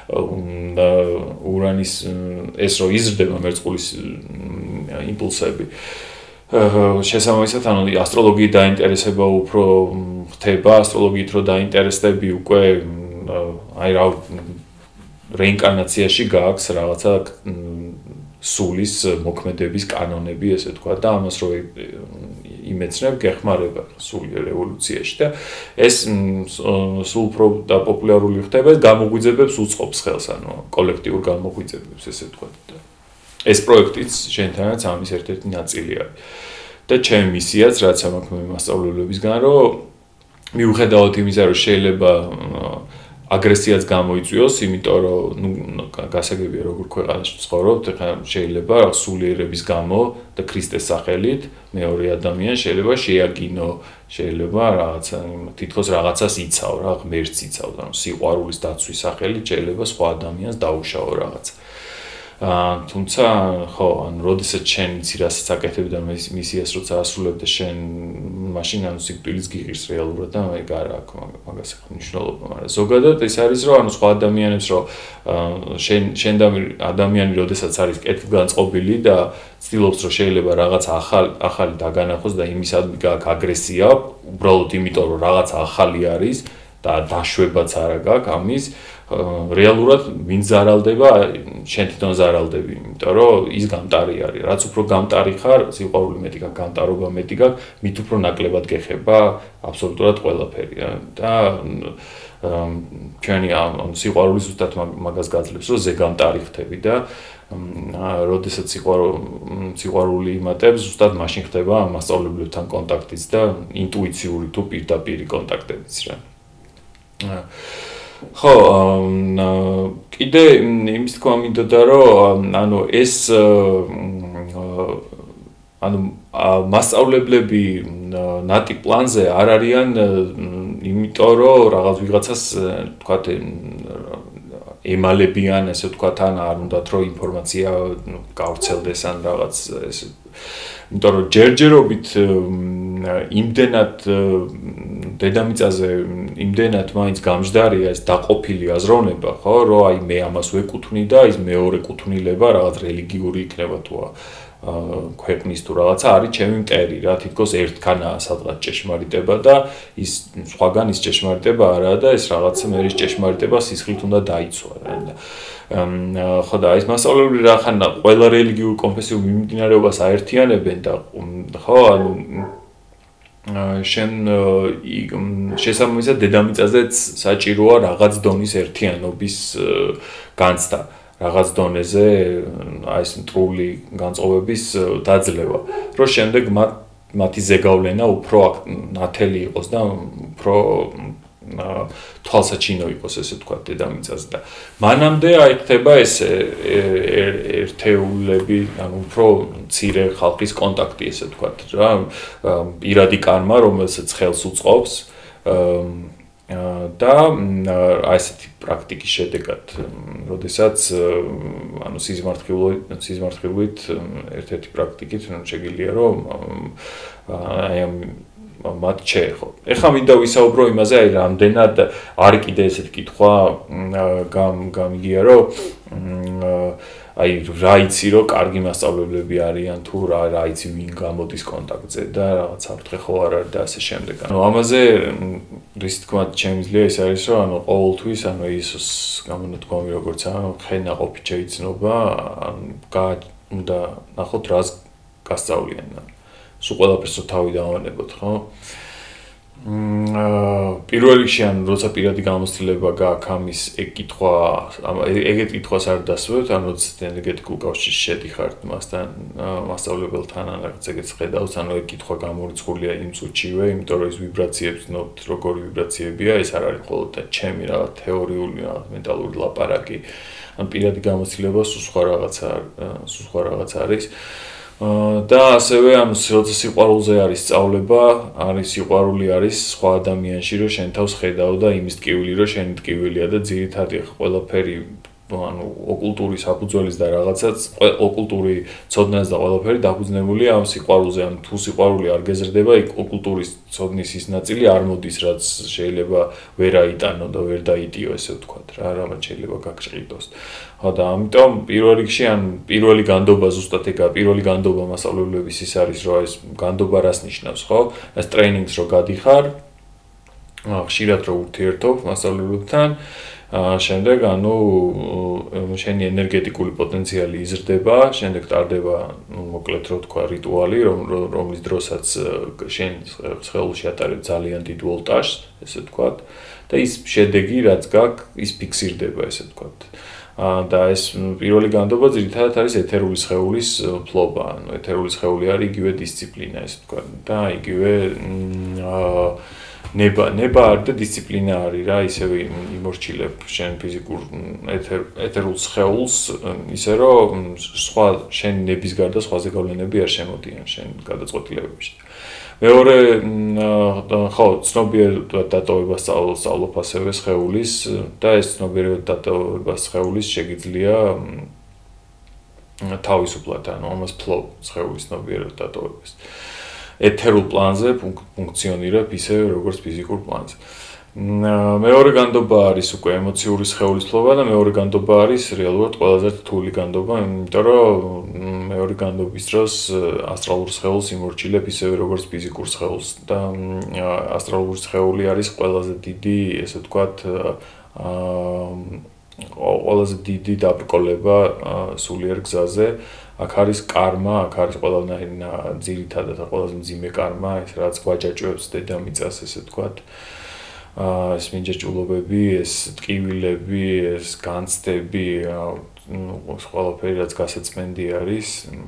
ურანის ეს რო იზრდება მერწყულის იმპულსები შესაბამისად ანუ ასტროლოგიით დაინტერესება უფრო ხდება ასტროლოგიით რო დაინტერესდები უკვე აი რა რეინკარნაციაში გააქვს რაღაცა სულის მოქმედების კანონები ესე თქვა და ამას რო იმეცნებ გეხმარება სული რევოლუციაში და ეს სულ უფრო და პოპულარული ხდება გამოგვიძებებს უწყობს ხელს ანუ კოლექტიურ გამოგვიძებებს ესე თქვა და ეს პროექტიც შენთანაც ამის ერთ-ერთი ნაწილი არის. და ჩემი მისიაც რაც ამაქვს მე მასწავლებლებისგან, რომ მიუხედავად იმისა, რომ შეიძლება აგრესიაც გამოიწვიოს, იმიტომ რომ ნუ გასაგებია როგორ ქვეყანაში ცხოვრობთ, ხა შეიძლება სულიერების გამო და ქრისტეს სახელით მეორე ადამიანი შეიძლება შეაგინო, შეიძლება რაღაცა თითქოს რაღაცას იცავ, რა ღმერთს იცავ, ანუ სიყვარულის დაცვის სახელით შეიძლება სხვა ადამიანს დაუშავო რაღაცა. თუმცა ხო ან როდესაც შენ იცი რასაც აკეთებ და მისიას როცა ასრულებ და შენ მაშინ ანუ სიკვდილის გიღირს რეალურად და ეგ არ აქვს მაგას მნიშვნელობა მაგრამ ზოგადად ეს არის რომ ანუ სხვა ადამიანებს რომ შენ შენ და ადამიანი როდესაც არის კეთილგანწყობილი და ცდილობს რომ შეიძლება რაღაც ახალი ახალი დაგანახოს და იმისადმი გაქვს აგრესია უბრალოდ იმიტომ რომ რაღაც ახალი არის და დაშვებაც არა გაქვს ამის რეალურად ვინ ზარალდება, შენ თვითონ ზარალდები, იმიტომ რომ ის გამტარი არის. რაც უფრო გამტარი ხარ, სიყვარული მეტი გაქვს, გამტარობა მეტი გაქვს, მით უფრო ნაკლებად გეხება აბსოლუტურად ყველაფერი. და ჩვენი ამ სიყვარული ზუსტად მაგას გაძლევს, რომ ზეგამტარი ხდები და როდესაც სიყვარული იმატებს, ზუსტად მაშინ ხდება მასწავლებლებთან კონტაქტიც და ინტუიციური თუ პირდაპირი კონტაქტებიც რა. ხო, კიდე იმის თქვა მინდოდა, რომ ანუ ეს ანუ მასწავლებლები ნატი პლანზე არ არიან, იმიტომ რომ რაღაც ვიღაცას თქვათ ემალებიან, ესე ვთქვათ, ან არ უნდათ რომ ინფორმაცია გავრცელდეს ან რაღაც ეს იმიტომ რომ ჯერჯერობით იმდენად დედამიწაზე იმდენად მაინც გამჯდარია ეს დაყოფილი აზროვნება, ხო, რომ აი მე ამას ვეკუთვნი და ის მეორე კუთვნილება რაღაც რელიგიური იქნება თუ ქვეყნის თუ რაღაცა არის ჩემი მტერი რა, თითქოს ერთქანაა სადღაც ჭეშმარიტება და ის სხვაგან ის ჭეშმარიტება არაა და ეს რაღაცა მე ის ჭეშმარიტება სისხლით უნდა დაიცვა რა და ხო და ის მასწავლებლები რახან ყველა რელიგიურ კონფესიურ მიმდინარეობას აერთიანებენ და ხო ანუ შენ შესაბამისად დედამიწაზეც საჭიროა რაღაც დონის ერთიანობის განცდა. რაღაც დონეზე აი ეს მტრული განწყობების დაძლევა. რომ შემდეგ მათ მათი ზეგავლენა უფრო ნათელი იყოს და უფრო თვალსაჩინო იყოს ესე ვთქვათ დედამიწაზე და მანამდე აი ხდება ეს ერთეულები, ანუ უფრო მცირე ხალხის კონტაქტი ესე ვთქვათ რა, პირადი კარმა, რომელსაც ხელს უწყობს და აი ესეთი პრაქტიკის შედეგად, როდესაც ანუ სიზმართლივით, სიზმართლივით ერთ-ერთი პრაქტიკით შეგიძლია რომ აი ამ მათ შეეხო. ეხლა მინდა ვისაუბრო იმაზე, აი რამდენად არის კიდე ესეთი კითხვა გამიგია რომ აი რა იცი რომ კარგი მასწავლებლები არიან თუ რა რა იცი ვინ გამოდის კონტაქტზე და რაღაც საფრთხე ხო არ არის და ასე შემდეგ. ანუ ამაზე რის თქმა შემიძლია ის არის რომ ანუ ყოველთვის ანუ ის გამონათქვამი როგორც ანუ ხენაყოფით შეიცნობა ან უნდა ნახოთ რას გასწავლიან. სულ ყველაფერს თავი დავანებოთ, ხო? პირველ რიგში ან როცა პირადი გამოცდილება გაქვს ამის ეგ კითხვა, ეგეთ კითხვას არ დასვევთ, ან როცა ენერგეტიკულ კავშირში შედიხართ მასთან, მასწავლებელთან ან რაღაც ეგეთს ხედავს, ანუ ეგ კითხვა გამორიცხულია იმ წუთშივე, იმიტომ რომ ის ვიბრაციებს ნოთ, როგორი ვიბრაციებია, ეს არ არის მხოლოდ ჩემი რაღაც თეორიული, რაღაც მენტალური ლაპარაკი, ან პირადი გამოცდილება სულ სხვა რაღაცა, სულ სხვა რაღაც არის. და ასევე ანუ როცა სიყვარულზე არის სწავლება, არის სიყვარული არის სხვა ადამიანში, რომ შენ თავს ხედავ და იმის ტკივილი, რომ შენი ტკივილია და ძირითადი ყველაფერი ანუ ოკულტური საფუძველის და რაღაცაც ოკულტური ცოდნას და ყველაფერი დაფუძნებულია ამ სიყვარულზე, ან თუ სიყვარული არ გეზრდება, იქ ოკულტურის ცოდნის ის ნაწილი არ მოდის, რაც შეიძლება ვერ აიტანო და ვერ დაიტიო, ესე ვთქვათ რა, რამაც შეიძლება გაგჭირდოს. ხო და ამიტომ პირველ რიგში ან პირველი განდობა ზუსტად ეგა, პირველი განდობა მასწავლებლების ის არის, რომ ეს განდობა რას ნიშნავს, ხო? ეს ტრეინინგს რო გადიხარ, ხშირად რო ურთიერთობ მასწავლებლებთან, შემდეგ ანუ შენი ენერგეტიკული პოტენციალი იზრდება, შემდეგ ტარდება, მოკლედ რო თქვა, რიტუალი, რომლის დროსაც შენ სხეულში ატარებ ძალიან დიდ ვოლტაჟს, ესე ვთქვათ, და ის შედეგი, რაც გაქვს, ის ფიქსირდება, ესე ვთქვათ. და ეს პირველი განდობა ძირითადად არის ეთერული სხეულის ფლობა, ანუ ეთერული სხეული არის იგივე დისციპლინა, ესე ვთქვათ, და იგივე ნება ნება არის და დისციპლინა არის რა, ისევე იმორჩილებ შენ ფიზიკურ ეთერულ სხეულს, ისე რომ სხვა შენ ნების გარდა სხვა ზეგავლენები არ შემოდიან შენ გადაწყვეტილებებში. მეორე ხო, ცნობიერ დატოვებას სწავლობ ასევე სხეულის და ეს ცნობიერ დატოვებას სხეულის შეგიძლია თავისუფლად, ანუ ამას ფლობ სხეულის ცნობიერ დატოვებას. ეთერულ პლანზე ფუნქციონირებ ისე როგორც ფიზიკურ პლანზე. მეორე განდობა არის უკვე ემოციური სხეულის ფლობა და მეორე განდობა არის რეალურად ყველაზე რთული განდობა, იმიტომ რომ მეორე განდობის დროს ასტრალური სხეულს იმორჩილებ ისევე როგორც ფიზიკურ სხეულს და ასტრალური სხეული არის ყველაზე დიდი, ესე ვთქვათ, ყველაზე დიდი დაბრკოლება სულიერ გზაზე. აქ არის კარმა, აქ არის ყველანაირი ძირითადად ყველაზე მძიმე კარმა, ეს რაც გვაჯაჭვებს დედამიწას, ესე ვთქვათ. ეს მინჯაჭულობები, ეს ტკივილები, ეს განცდები, ეს ყველაფერი რაც გასაწმენდი არის.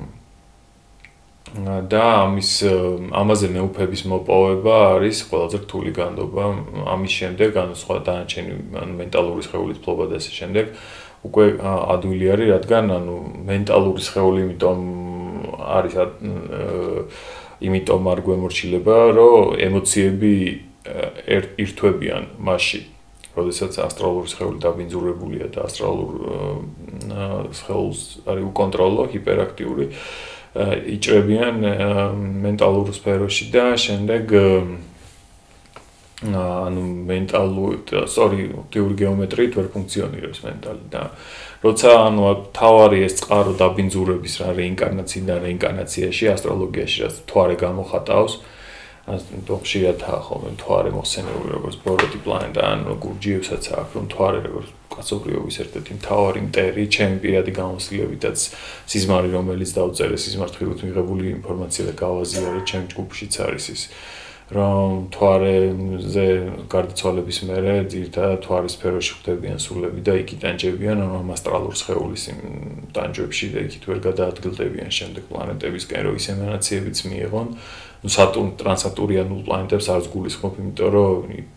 და ამის ამაზე მეუფების მოპოვება არის ყველაზე რთული განდობა. ამის შემდეგ, ანუ სხვა დანარჩენი მენტალური სხეულის ფლობა და ასე შემდეგ, უკვე ადვილი არის, რადგან ანუ მენტალური სხეული, იმიტომ არის იმიტომ არ გვემორჩილება, რომ ემოციები ირთვებიან მასში, როდესაც ასტრალური სხეული დაბინძურებულია და ასტრალურ სხეულს არის უკონტროლო, ჰიპერაქტიული, იჭრებიან მენტალურ სფეროში და შემდეგ ანუ მენტალური, sorry, აქტიური გეომეტრიით ვერ ფუნქციონირებს მენტალი და როცა ანუ თავარი ეს წყარო დაბინძურების რა რეინკარნაციიდან რეინკარნაციაში ასტროლოგიაში რაც თვარე გამოხატავს, ანუ ხშირადაა ხოლმე თვარე მოხსენებული როგორც ბოროტი პლანეტა, ანუ გურჯიებსაც აქვს რომ თვარე როგორც კაცობრიობის ერთ-ერთი მთავარი მტერი, ჩემი პირადი გამოცდილებითაც სიზმარი, რომელიც დავწერე სიზმართლივით მიღებული ინფორმაცია და გავაზიარე ჩემ ჯგუფშიც არის ის. რომ მთვარეზე გარდაცვალების მერე ძირითადად მთვარის სფეროში ხვდებიან სულები და იქით ტანჯებიან ამ ასტრალურ სხეულის ტანჯვებში და იქით ვერ გადაადგილდებიან შემდეგ პლანეტებისკენ, რომ ის ემანაციებიც მიიღონ. ნუ სატურნ ტრანსსატურნიანულ პლანეტებს არც გულისხმობ, იმიტომ რომ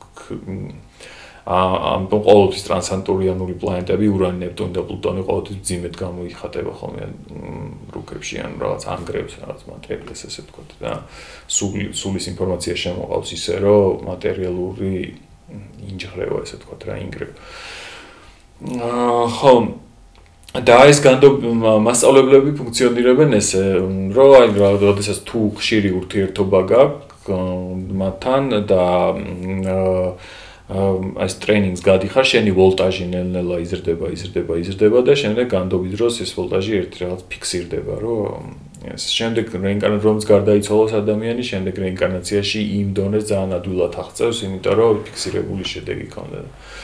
ამ ყოველთვის ტრანსსატურნიანული პლანეტები ურანი, ნეპტუნი და პლუტონი ყოველთვის ძიმედ გამოიხატება ხოლმე რუკებში ან რაღაც ანგრევს რაღაც მატერიალს ესე ვთქვათ და სული სულის ინფორმაცია შემოყავს ისე რომ მატერიალური ინჟღრევა ესე ვთქვათ რა ინგრევა. ხო და ეს განდო მასწავლებლები ფუნქციონირებენ ესე რომ აი როდესაც თუ ხშირი ურთიერთობა გაქვს მათთან და აი ტრეინინგს გადიხარ, შენი ვოლტაჟი ნელ-ნელა იზრდება, იზრდება, იზრდება და შემდეგ განდობით დროს ეს ვოლტაჟი ერთი რაღაც ფიქსირდება, რომ ეს შემდეგ რეინკარნაცია რომც გარდაიცვალოს ადამიანი, შემდეგ რეინკარნაციაში იმ დონეს ძალიან ადვილად აღწევს, იმიტომ რომ ფიქსირებული შედეგი ქონდა.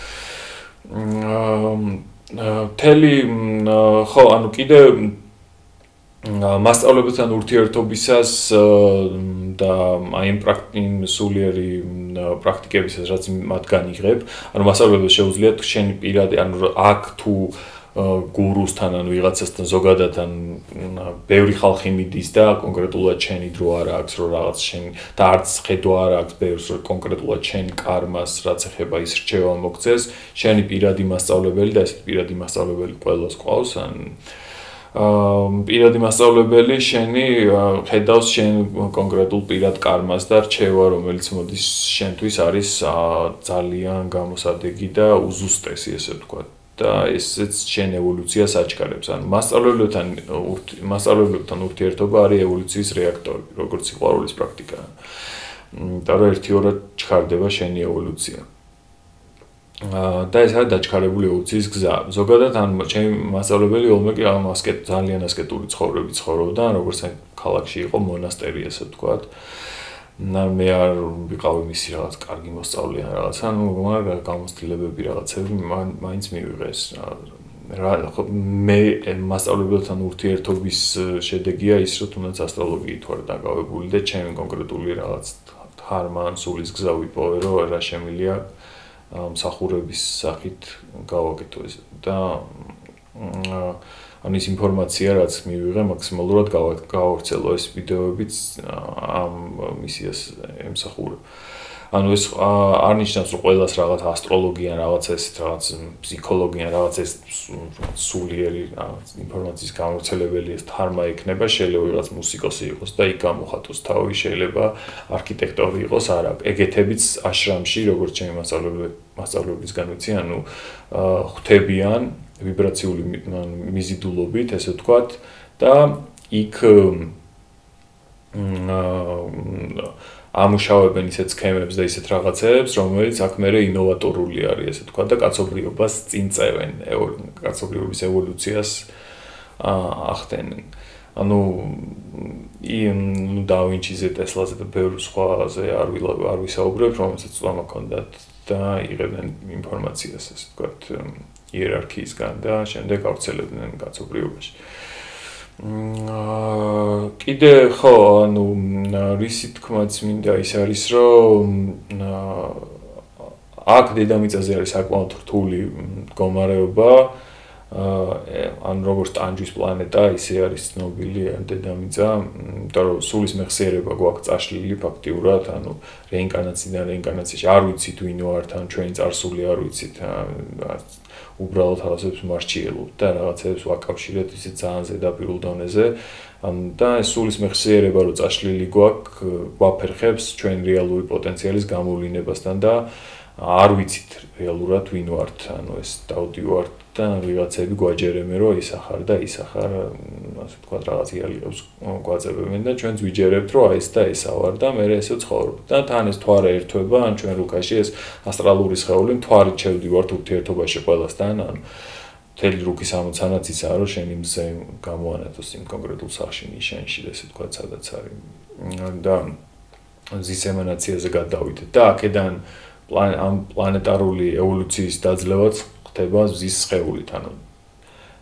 აა თელი ხო, ანუ კიდე მასწავლებელთან ურთიერთობისას და აი იმ პრაქტიკულ სულიერი პრაქტიკებისას რაც მათგან იღებ, ანუ მასწავლებელს შეუძლია შენი პირადი, ანუ აქ თუ გურუსთან ან ვიღაცასთან ზოგადად ან ბევრი ხალხი მიდის და კონკრეტულად შენი დრო არ აქვს, რომ რაღაც შენ და არც ხედვა არ აქვს ბევრს, რომ კონკრეტულად შენ კარმას რაც ეხება ის რჩევა მოგწეს, შენი პირადი მასწავლებელი და ესეთ პირადი მასწავლებელი ყველას ყავს, ან პირადი მასწავლებელი შენი ხედავს შენ კონკრეტულ პირად კარმას და რჩევა, რომელიც მოდის შენთვის არის ძალიან გამოსადეგი და უზუსტესი, ესე ვთქვათ. და ესეც შენ ევოლუციას აჩქარებს. ანუ მასწავლებლებთან მასწავლებლებთან ურთიერთობა არის ევოლუციის რეაქტორი, როგორც სიყვარულის პრაქტიკაა. და რა ერთიორად ჩქარდება შენი ევოლუცია. და ეს არის დაჩქარებული ევოლუციის გზა. ზოგადად ან ჩემი მასწავლებელი ოლმე კი ამ ასკეტ ძალიან ასკეტური ცხოვრებით ცხოვრობდა, როგორც აი ქალაქში იყო მონასტერი, ესე ვთქვათ. და მე არ ვიყავი მისი რაღაც კარგი მოსწავლე ან რაღაც, ანუ მაგ გამოცდილებები რაღაცები მაინც მივიღეს. რა მე მასწავლებელთან ურთიერთობის შედეგია ის, რომ თუნდაც ასტროლოგიით ვარ დაკავებული და ჩემი კონკრეტული რაღაც დჰარმა ან სულის გზა ვიპოვე, რომ რა შემილია მსახურების სახით გავაკეთო ეს და ან ის ინფორმაცია რაც მივიღე მაქსიმალურად გავავრცელო ეს ვიდეოებიც ამ მისიას ემსახურებ. ანუ ეს არ ნიშნავს რომ ყველას რაღაც ასტროლოგია, რაღაც ეს რაღაც ფსიქოლოგია, რაღაც ეს სულიერი ინფორმაციის გამავრცელებელი ეს დჰარმა იქნება, შეიძლება ვიღაც მუსიკოსი იყოს და იქ გამოხატოს თავი, შეიძლება არქიტექტორი იყოს, არა, ეგეთებიც აშრამში, როგორც ჩემი მასწავლებლები მასწავლებლისგან ვიცი, ანუ ხვდებიან ვიბრაციული მიზიდულობით, ესე ვთქვათ, და იქ ამუშავებენ ისეთ სქემებს და ისეთ რაღაცებს, რომელიც აქ მერე ინოვატორული არის, ესე ვთქვათ, და კაცობრიობას წინ წევენ, კაცობრიობის ევოლუციას ახდენენ. ანუ იმ და ვინჩიზე, ტესლაზე და ბევრ სხვაზე არ არ ვისაუბრებ, რომელსაც წვა მაქონდათ და იღებდნენ ინფორმაციას, ესე ვთქვათ, იერარქიისგან და შემდეგ ავრცელებდნენ კაცობრიობაში. კიდე ხო, ანუ რისი თქმაც მინდა ის არის, რომ აქ დედამიწაზე არის საკმაოდ რთული მდგომარეობა, ან როგორც ტანჯვის პლანეტა, ისე არის ცნობილი დედამიწა, იმიტომ რომ სულის მეხსიერება გვაქვს წაშლილი ფაქტიურად, ანუ რეინკარნაციიდან რეინკარნაციაში არ ვიცით ვინ ვართ, ან ჩვენი წარსული არ ვიცით, უბრალოდ რაღაცებს მარჩიელობთ და რაღაცებს ვაკავშირებთ ისე ძალიან ზედაპირულ დონეზე, და ეს სულის მეხსიერება რო წაშლილი გვაქვს, გვაფერხებს ჩვენ რეალური პოტენციალის გამოვლინებასთან და არ ვიცით რეალურად ვინ ვართ, ანუ ეს დავდივართ და ვიღაცები გვაჯერებენ, რომ ის ახარ და ის ახარ, ასე ვთქვათ, რაღაც იარაღებს გვაწებებენ და ჩვენც ვიჯერებთ, რომ აი ეს და ეს ავარ და მე ესე ვცხოვრობ. და თან ეს თვარე ერთვება, ან ჩვენ რუკაში ეს ასტრალური სხეული თვარით შევდივართ ურთიერთობაში ყველასთან, ან მთელი რუკის ამოცანაც ისაა, რომ შენი მზე გამოანათოს იმ კონკრეტულ სახში, ნიშანში, ესე ვთქვათ, სადაც არის. და მზის ემანაციაზე გადავიდეთ და აქედან ამ პლანეტარული ევოლუციის დაძლევაც ხდება მზის სხეულით, ანუ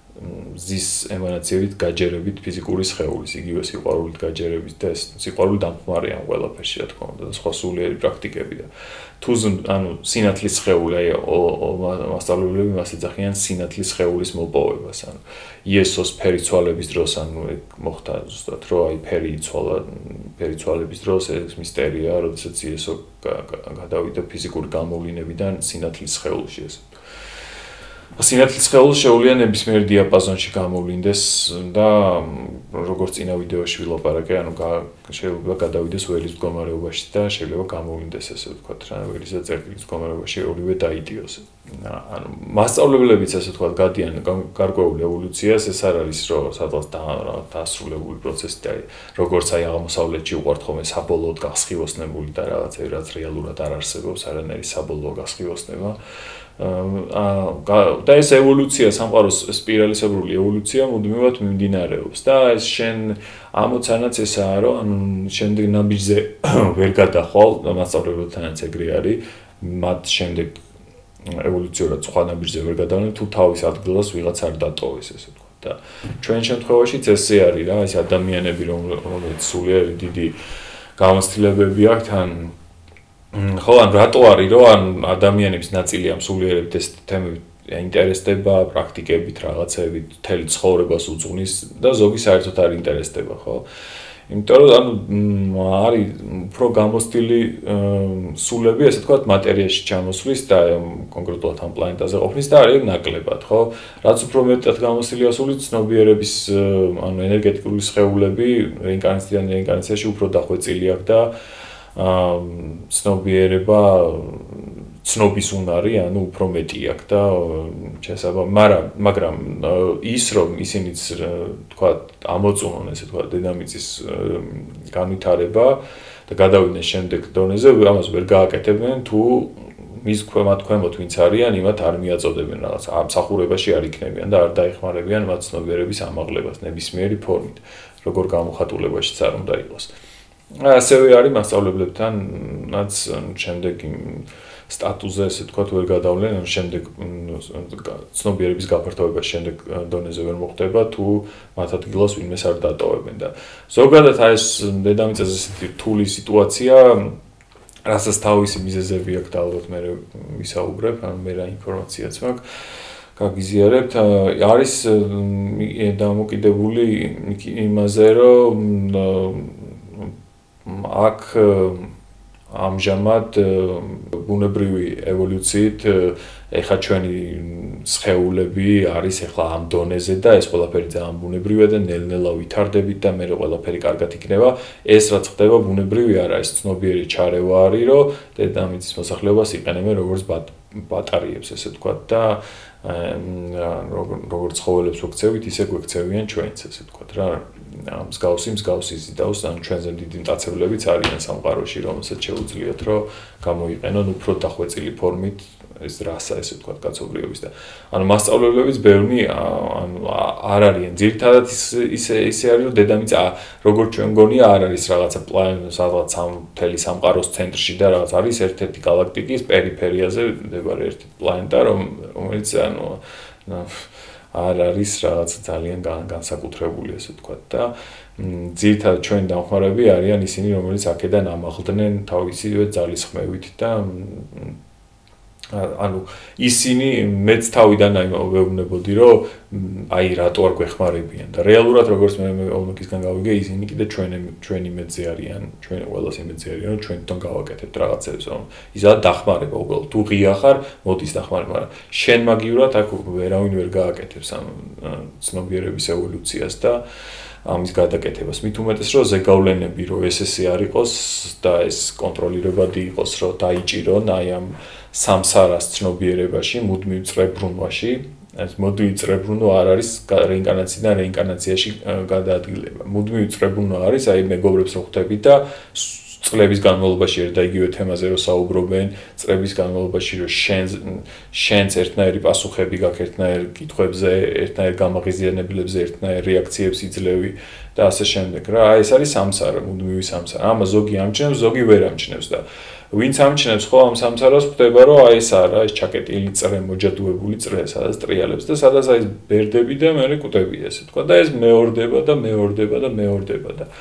ზის ემანაციებით გაჯერებით ფიზიკური სხეულის, იგივე სიყვარულით გაჯერებით და ეს სიყვარული დამხმარე ამ ყველაფერში, რა თქმა უნდა, და სხვა სულიერი პრაქტიკები და თუ ანუ სინათლის სხეული, აი მასწავლებლები მას ეძახიან სინათლის სხეულის მოპოვებას, ანუ იესოს ფერიცვალების დროს, ანუ მოხდა ზუსტად რომ აი ფერი იცვალა, ფერიცვალების დროს ეს მისტერია, როდესაც იესო გადავიდა ფიზიკური გამოვლინებიდან სინათლის სხეულში ეს სინათლის სხეული შეუძლია ნებისმიერ დიაპაზონში გამოვლინდეს და როგორც წინა ვიდეოში ვილაპარაკე, ანუ შეიძლება გადავიდეს ველის მდგომარეობაში და შეიძლება გამოვლინდეს ესე ვთქვათ რა, ველის და წერტილის მდგომარეობაში ორივე დაიდიოს. ანუ მასწავლებლებიც ესე ვთქვათ გადიან გარკვეულ ევოლუციას, ეს არ არის რომ სადღაც დაასრულებული პროცესი და როგორც აი აღმოსავლეთში უყვართ ხოლმე საბოლოოდ გასხივოსნებული და რაღაცები რაც რეალურად არ არსებობს, არანაირი საბოლოო გასხივოსნება. და ეს ევოლუცია, სამყაროს სპირალისებრული ევოლუცია მუდმივად მიმდინარეობს და ეს შენ ამოცანაც ესაა, რომ ანუ შემდეგ ნაბიჯზე ვერ გადახვალ, მასწავლებლებთანაც ეგრე არის, მათ შემდეგ ევოლუციურად სხვა ნაბიჯზე ვერ გადავალენ, თუ თავის ადგილას ვიღაც არ დატოვეს, ესე ვთქვათ. და ჩვენ შემთხვევაშიც ესე არის რა, ეს ადამიანები, რომელიც სულიერი დიდი გამოცდილებები აქვთ, ან ხო, ან რატო არის, რომ ან ადამიანების ნაწილი ამ სულიერებით ეს თემებით ინტერესდება, პრაქტიკებით, რაღაცებით, მთელი ცხოვრებას უძღვნის და ზოგი საერთოდ არ ინტერესდება, ხო? იმიტომ რომ ანუ არის უფრო გამოცდილი სულები, ესე ვთქვათ, მატერიაში ჩამოსვლის და კონკრეტულად ამ პლანეტაზე ყოფნის და არის ნაკლებად, ხო? რაც უფრო მეტად გამოცდილია სული, ცნობიერების, ანუ ენერგეტიკული სხეულები რეინკარნაციიდან რეინკარნაციაში უფრო დახვეწილი აქვს და ცნობიერება ცნობის უნარი, ანუ უფრო მეტი აქვს და შესაბამისად, მაგრამ მაგრამ ის რომ ისინიც თქვა ამოწმონ, ესე თქვა დედამიწის განვითარება და გადავიდნენ შემდეგ დონეზე, ამას ვერ გააკეთებენ თუ მის ქვემოთ ქვემოთ ვინც არიან, იმათ არ მიაწოდებენ რაღაც ამსახურებაში არ იქნებიან და არ დაეხმარებიან მათ ცნობიერების ამაღლებას ნებისმიერი ფორმით, როგორ გამოხატულებაშიც არ უნდა იყოს. ასევე არის მასწავლებლებთანაც შემდეგ სტატუსზე, ესე ვთქვათ, ვერ გადავლენ, ან შემდეგ ცნობიერების გაფართოება შემდეგ დონეზე ვერ მოხდება, თუ მათ ადგილას ვინმეს არ დატოვებენ და ზოგადად ეს დედამიწაზე ესეთი რთული სიტუაცია, რასაც თავისი მიზეზები აქვს და ალბათ მე ვისაუბრებ, ან მე რა ინფორმაციაც მაქვს, გაგიზიარებთ, არის დამოკიდებული იმაზე, რომ აქ ამჟამად ბუნებრივი ევოლუციით ეხა ჩვენი სხეულები არის ეხლა ამ დონეზე და ეს ყველაფერი ძალიან ბუნებრივია და ნელ-ნელა ვითარდებით და მე ყველაფერი კარგად იქნება. ეს რაც ხდება ბუნებრივი არა, ეს ცნობიერი ჩარევა არის, რომ დედამიწის მოსახლეობას იყენებენ როგორც ბატარეებს, ესე ვთქვათ და როგორც ცხოველებს ვექცევით, ისე გვექცევიან ჩვენც, ესე ვთქვათ რა. მსგავსი მსგავსი ზიდავს, ან ჩვენზე დიდი მტაცებლებიც არიან სამყაროში, რომელსაც შეუძლიათ, რომ გამოიყენონ უფრო დახვეწილი ფორმით ეს რასა, ესე ვთქვათ, კაცობრიობის და ანუ მასწავლებლებიც ბევრი ანუ არ არიან. ძირითადად ისე ისე არის, რომ დედამიწა როგორც ჩვენ გონია არ არის რაღაცა პლანეტა, სადღაც ამ მთელი სამყაროს ცენტრში და რაღაც არის ერთ-ერთი galaktikis პერიფერიაზე მდებარე ერთი პლანეტა, რომელიც ანუ არ არის რაღაც ძალიან განსაკუთრებული, ესე ვთქვათ და ძირითადად ჩვენი დამხმარები არიან ისინი, რომელიც აქედან ამაღლდნენ თავისივე ძალისხმევით და ანუ ისინი მეც თავიდან აი ვეუბნებოდი, რომ აი რატო არ გვეხმარებიან და რეალურად როგორც მე ოლმეკისგან გავიგე, ისინი კიდე ჩვენი ჩვენი მეძე არიან, ჩვენ ყველას იმედზე არიან, რომ ჩვენ თვითონ გავაკეთებთ რაღაცებს, რომ ისა დახმარება უბრალოდ თუ ღია ხარ, მოდის დახმარება, მაგრამ შენ მაგივრად აქ ვერავინ ვერ გააკეთებს ამ ცნობიერების ევოლუციას და ამის გადაკეთებას. მით უმეტეს, რომ ზეგავლენები, რომ ეს ესე არ იყოს და ეს კონტროლირებადი იყოს, რომ დაიჭირონ აი ამ სამსარას ცნობიერებაში, მუდმივ წრებრუნვაში. ეს მუდმივი წრებრუნვა არ არის რეინკარნაციიდან რეინკარნაციაში გადაადგილება. მუდმივი წრებრუნვა არის, აი მეგობრებს რო ხვდებით და წლების განმავლობაში ერთ და იგივე თემაზე რო საუბრობენ, წლების განმავლობაში რო შენ შენც ერთნაირი პასუხები გაქვს ერთნაირ კითხვებზე, ერთნაირ გამაღიზიანებლებზე, ერთნაირ რეაქციებს იძლევი და ასე შემდეგ რა. აი ეს არის სამსარა, მუდმივი სამსარა. ამა ზოგი ამჩნევს, ზოგი ვერ ამჩნევს და ვინც ამჩნევს ხო ამ სამსარას ხვდება რომ აი ეს არა, ეს ჩაკეტილი წრე, მოჯადუებული წრე, სადაც ტრიალებს და სადაც აი ბერდები და მე კვდები ესე თქვა და ეს მეორდება და მეორდება და მეორდება და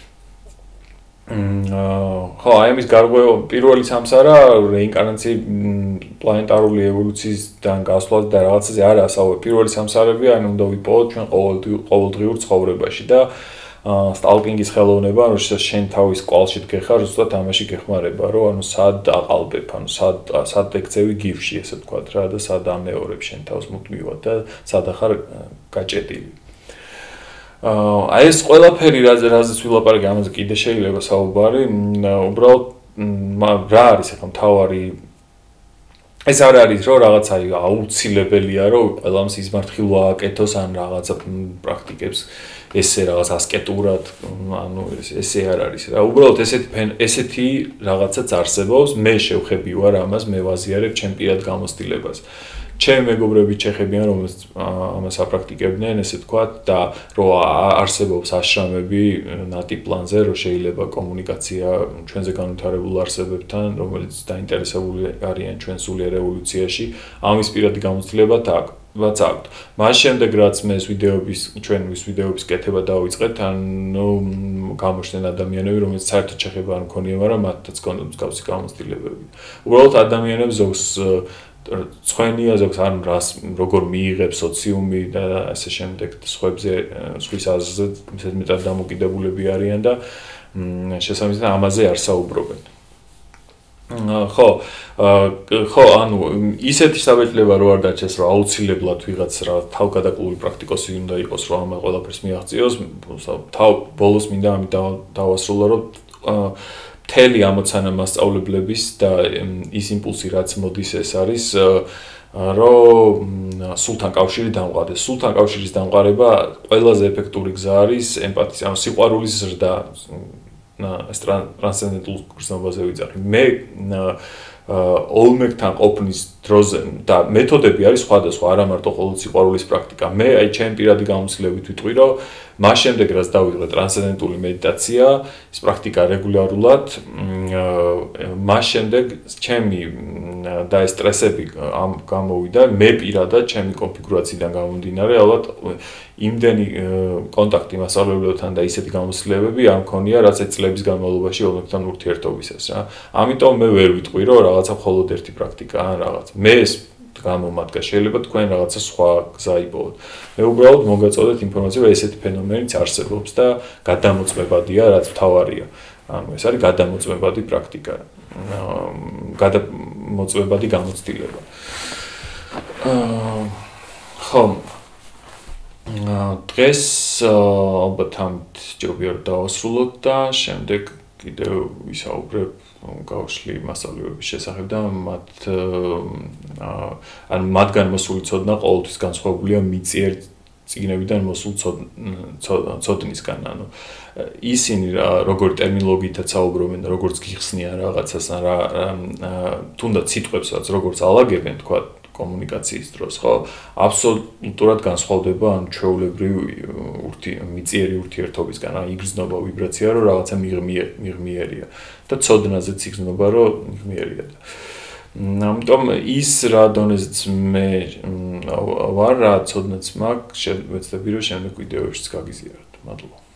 ხო, აი ამის გარღვევა პირველი სამსარა რეინკარნაცია პლანეტარული ევოლუციისგან გასვლას და რაღაცაზე არა ასაუბრებ. პირველი სამსარები ან უნდა ვიპოვოთ ჩვენ ყოველდღიურ ცხოვრებაში და სტალკინგის ხელოვნება, როდესაც შენ თავის კვალში დგეხარ, ზუსტად ამაში გეხმარება, რომ ანუ სად აყალბებ, ანუ სად სად ეკცევი გიფში, ესე ვთქვათ რა და სად ამეორებ შენ თავს მუდმივად და სად ახარ გაჭედილი. აი ეს ყველაფერი რაზეც ვილაპარაკე, ამაზე კიდე შეიძლება საუბარი, უბრალოდ რა არის ახლა მთავარი ეს არ არის რომ რაღაცა აუცილებელია რომ ყველამ სიზმართხილო ააკეთოს ან რაღაცა პრაქტიკებს ესე რაღაც ასკეტურად, ანუ ესე არ არის რა. უბრალოდ ესეთი ესეთი რაღაცაც არსებობს, მე შევხები ვარ ამას, მე ვაზიარებ ჩემ პირად გამოცდილებას. ჩემი მეგობრები ჩეხებიან, რომელსაც ამას აპრაქტიკებდნენ, ესე ვთქვათ, და რომ არსებობს აშრამები ნატი პლანზე, რომ შეიძლება კომუნიკაცია ჩვენზე განვითარებულ არსებებთან, რომელიც დაინტერესებული არიან ჩვენ სულიერ ევოლუციაში, ამის პირადი გამოცდილება აქვს. აქვთ. მას შემდეგ რაც მე ეს ვიდეოების ჩვენ ის ვიდეოების კეთება დავიწყეთ, ანუ გამოჩნდნენ ადამიანები, რომელსაც საერთოდ შეხება არ მქონია, მაგრამ მათაც ჰქონდათ მსგავსი გამოცდილებები. უბრალოდ ადამიანებს ზოგს ცხენია ზოგს ან რას როგორ მიიღებს სოციუმი და ასე შემდეგ სხვებზე სხვის აზრზე მეტად დამოკიდებულები არიან და შესაბამისად ამაზე არ საუბრობენ. ხო, ხო, ანუ ისეთი საბეჭდება რო არ დაჩეს, რომ აუცილებლად ვიღაც რა თავგადაკლული პრაქტიკოსი უნდა იყოს, რომ ამ ყველაფერს მიაღწიოს, თავ ბოლოს მინდა ამით დავასრულო, რომ მთელი ამოცანა მასწავლებლების და ის იმპულსი რაც მოდის ეს არის რომ სულთან კავშირი დამყარდეს. სულთან კავშირის დამყარება ყველაზე ეფექტური გზა არის ემპათიის, ანუ სიყვარულის ზრდა. ეს ტრანსცენდენტულ გრძნობაზე ვიძახი. მე ოლმეგთან ყოფნის დროზე და მეთოდები არის სხვადასხვა, არა მარტო მხოლოდ სიყვარულის პრაქტიკა. მე აი ჩემი პირადი გამოცდილებით ვიტყვი, რომ მას შემდეგ რაც დავიღე ტრანსცენდენტული მედიტაცია, ეს პრაქტიკა რეგულარულად, მას შემდეგ ჩემი და ეს სტრესები გამოვიდა, მე პირადად ჩემი კონფიგურაციიდან გამომდინარე, ალბათ იმდენი კონტაქტი მასწავლებლებთან და ისეთი გამოცდილებები არ მქონია, რაც ეს წლების განმავლობაში ოლმეგთან ურთიერთობისას რა. ამიტომ მე ვერ ვიტყვი, რომ რაღაცა მხოლოდ ერთი პრაქტიკა ან რაღაც. მე ეს გამომადგა, შეიძლება თქვენ რაღაცა სხვა გზა იპოვოთ. მე უბრალოდ მოგაწოდეთ ინფორმაცია, რომ ესეთი ფენომენიც არსებობს და გადამოწმებადია, რაც მთავარია. ანუ ეს არის გადამოწმებადი პრაქტიკა. გადამოწმებადი გამოცდილება. ხო. დღეს ალბათ ამით ჯობია რომ დავასრულოთ და შემდეგ კიდევ ვისაუბრებ გავშლი მასწავლებების შესახებ და მათ ან მათგან მოსული ცოდნა ყოველთვის განსხვავებულია მიწიერ წიგნებიდან მოსულ ცოდნისგან, ანუ ისინი როგორ ტერმინოლოგიითაც საუბრობენ, როგორც გიხსნიან რაღაცას, რა თუნდაც სიტყვებს რაც როგორც ალაგებენ, თქვა კომუნიკაციის დროს, ხო, აბსოლუტურად განსხვავდება ან ჩვეულებრივი მიწიერი ურთიერთობისგან, ან იგრძნობა ვიბრაცია, რომ რაღაცა მიღმიერია და ცოდნაზეც იგრძნობა, რომ მიღმიერია. ამიტომ ის რა დონეზეც მე ვარ, რა ცოდნაც მაქვს, შევეცდები რომ შემდეგ ვიდეოებშიც გაგიზიაროთ. მადლობა.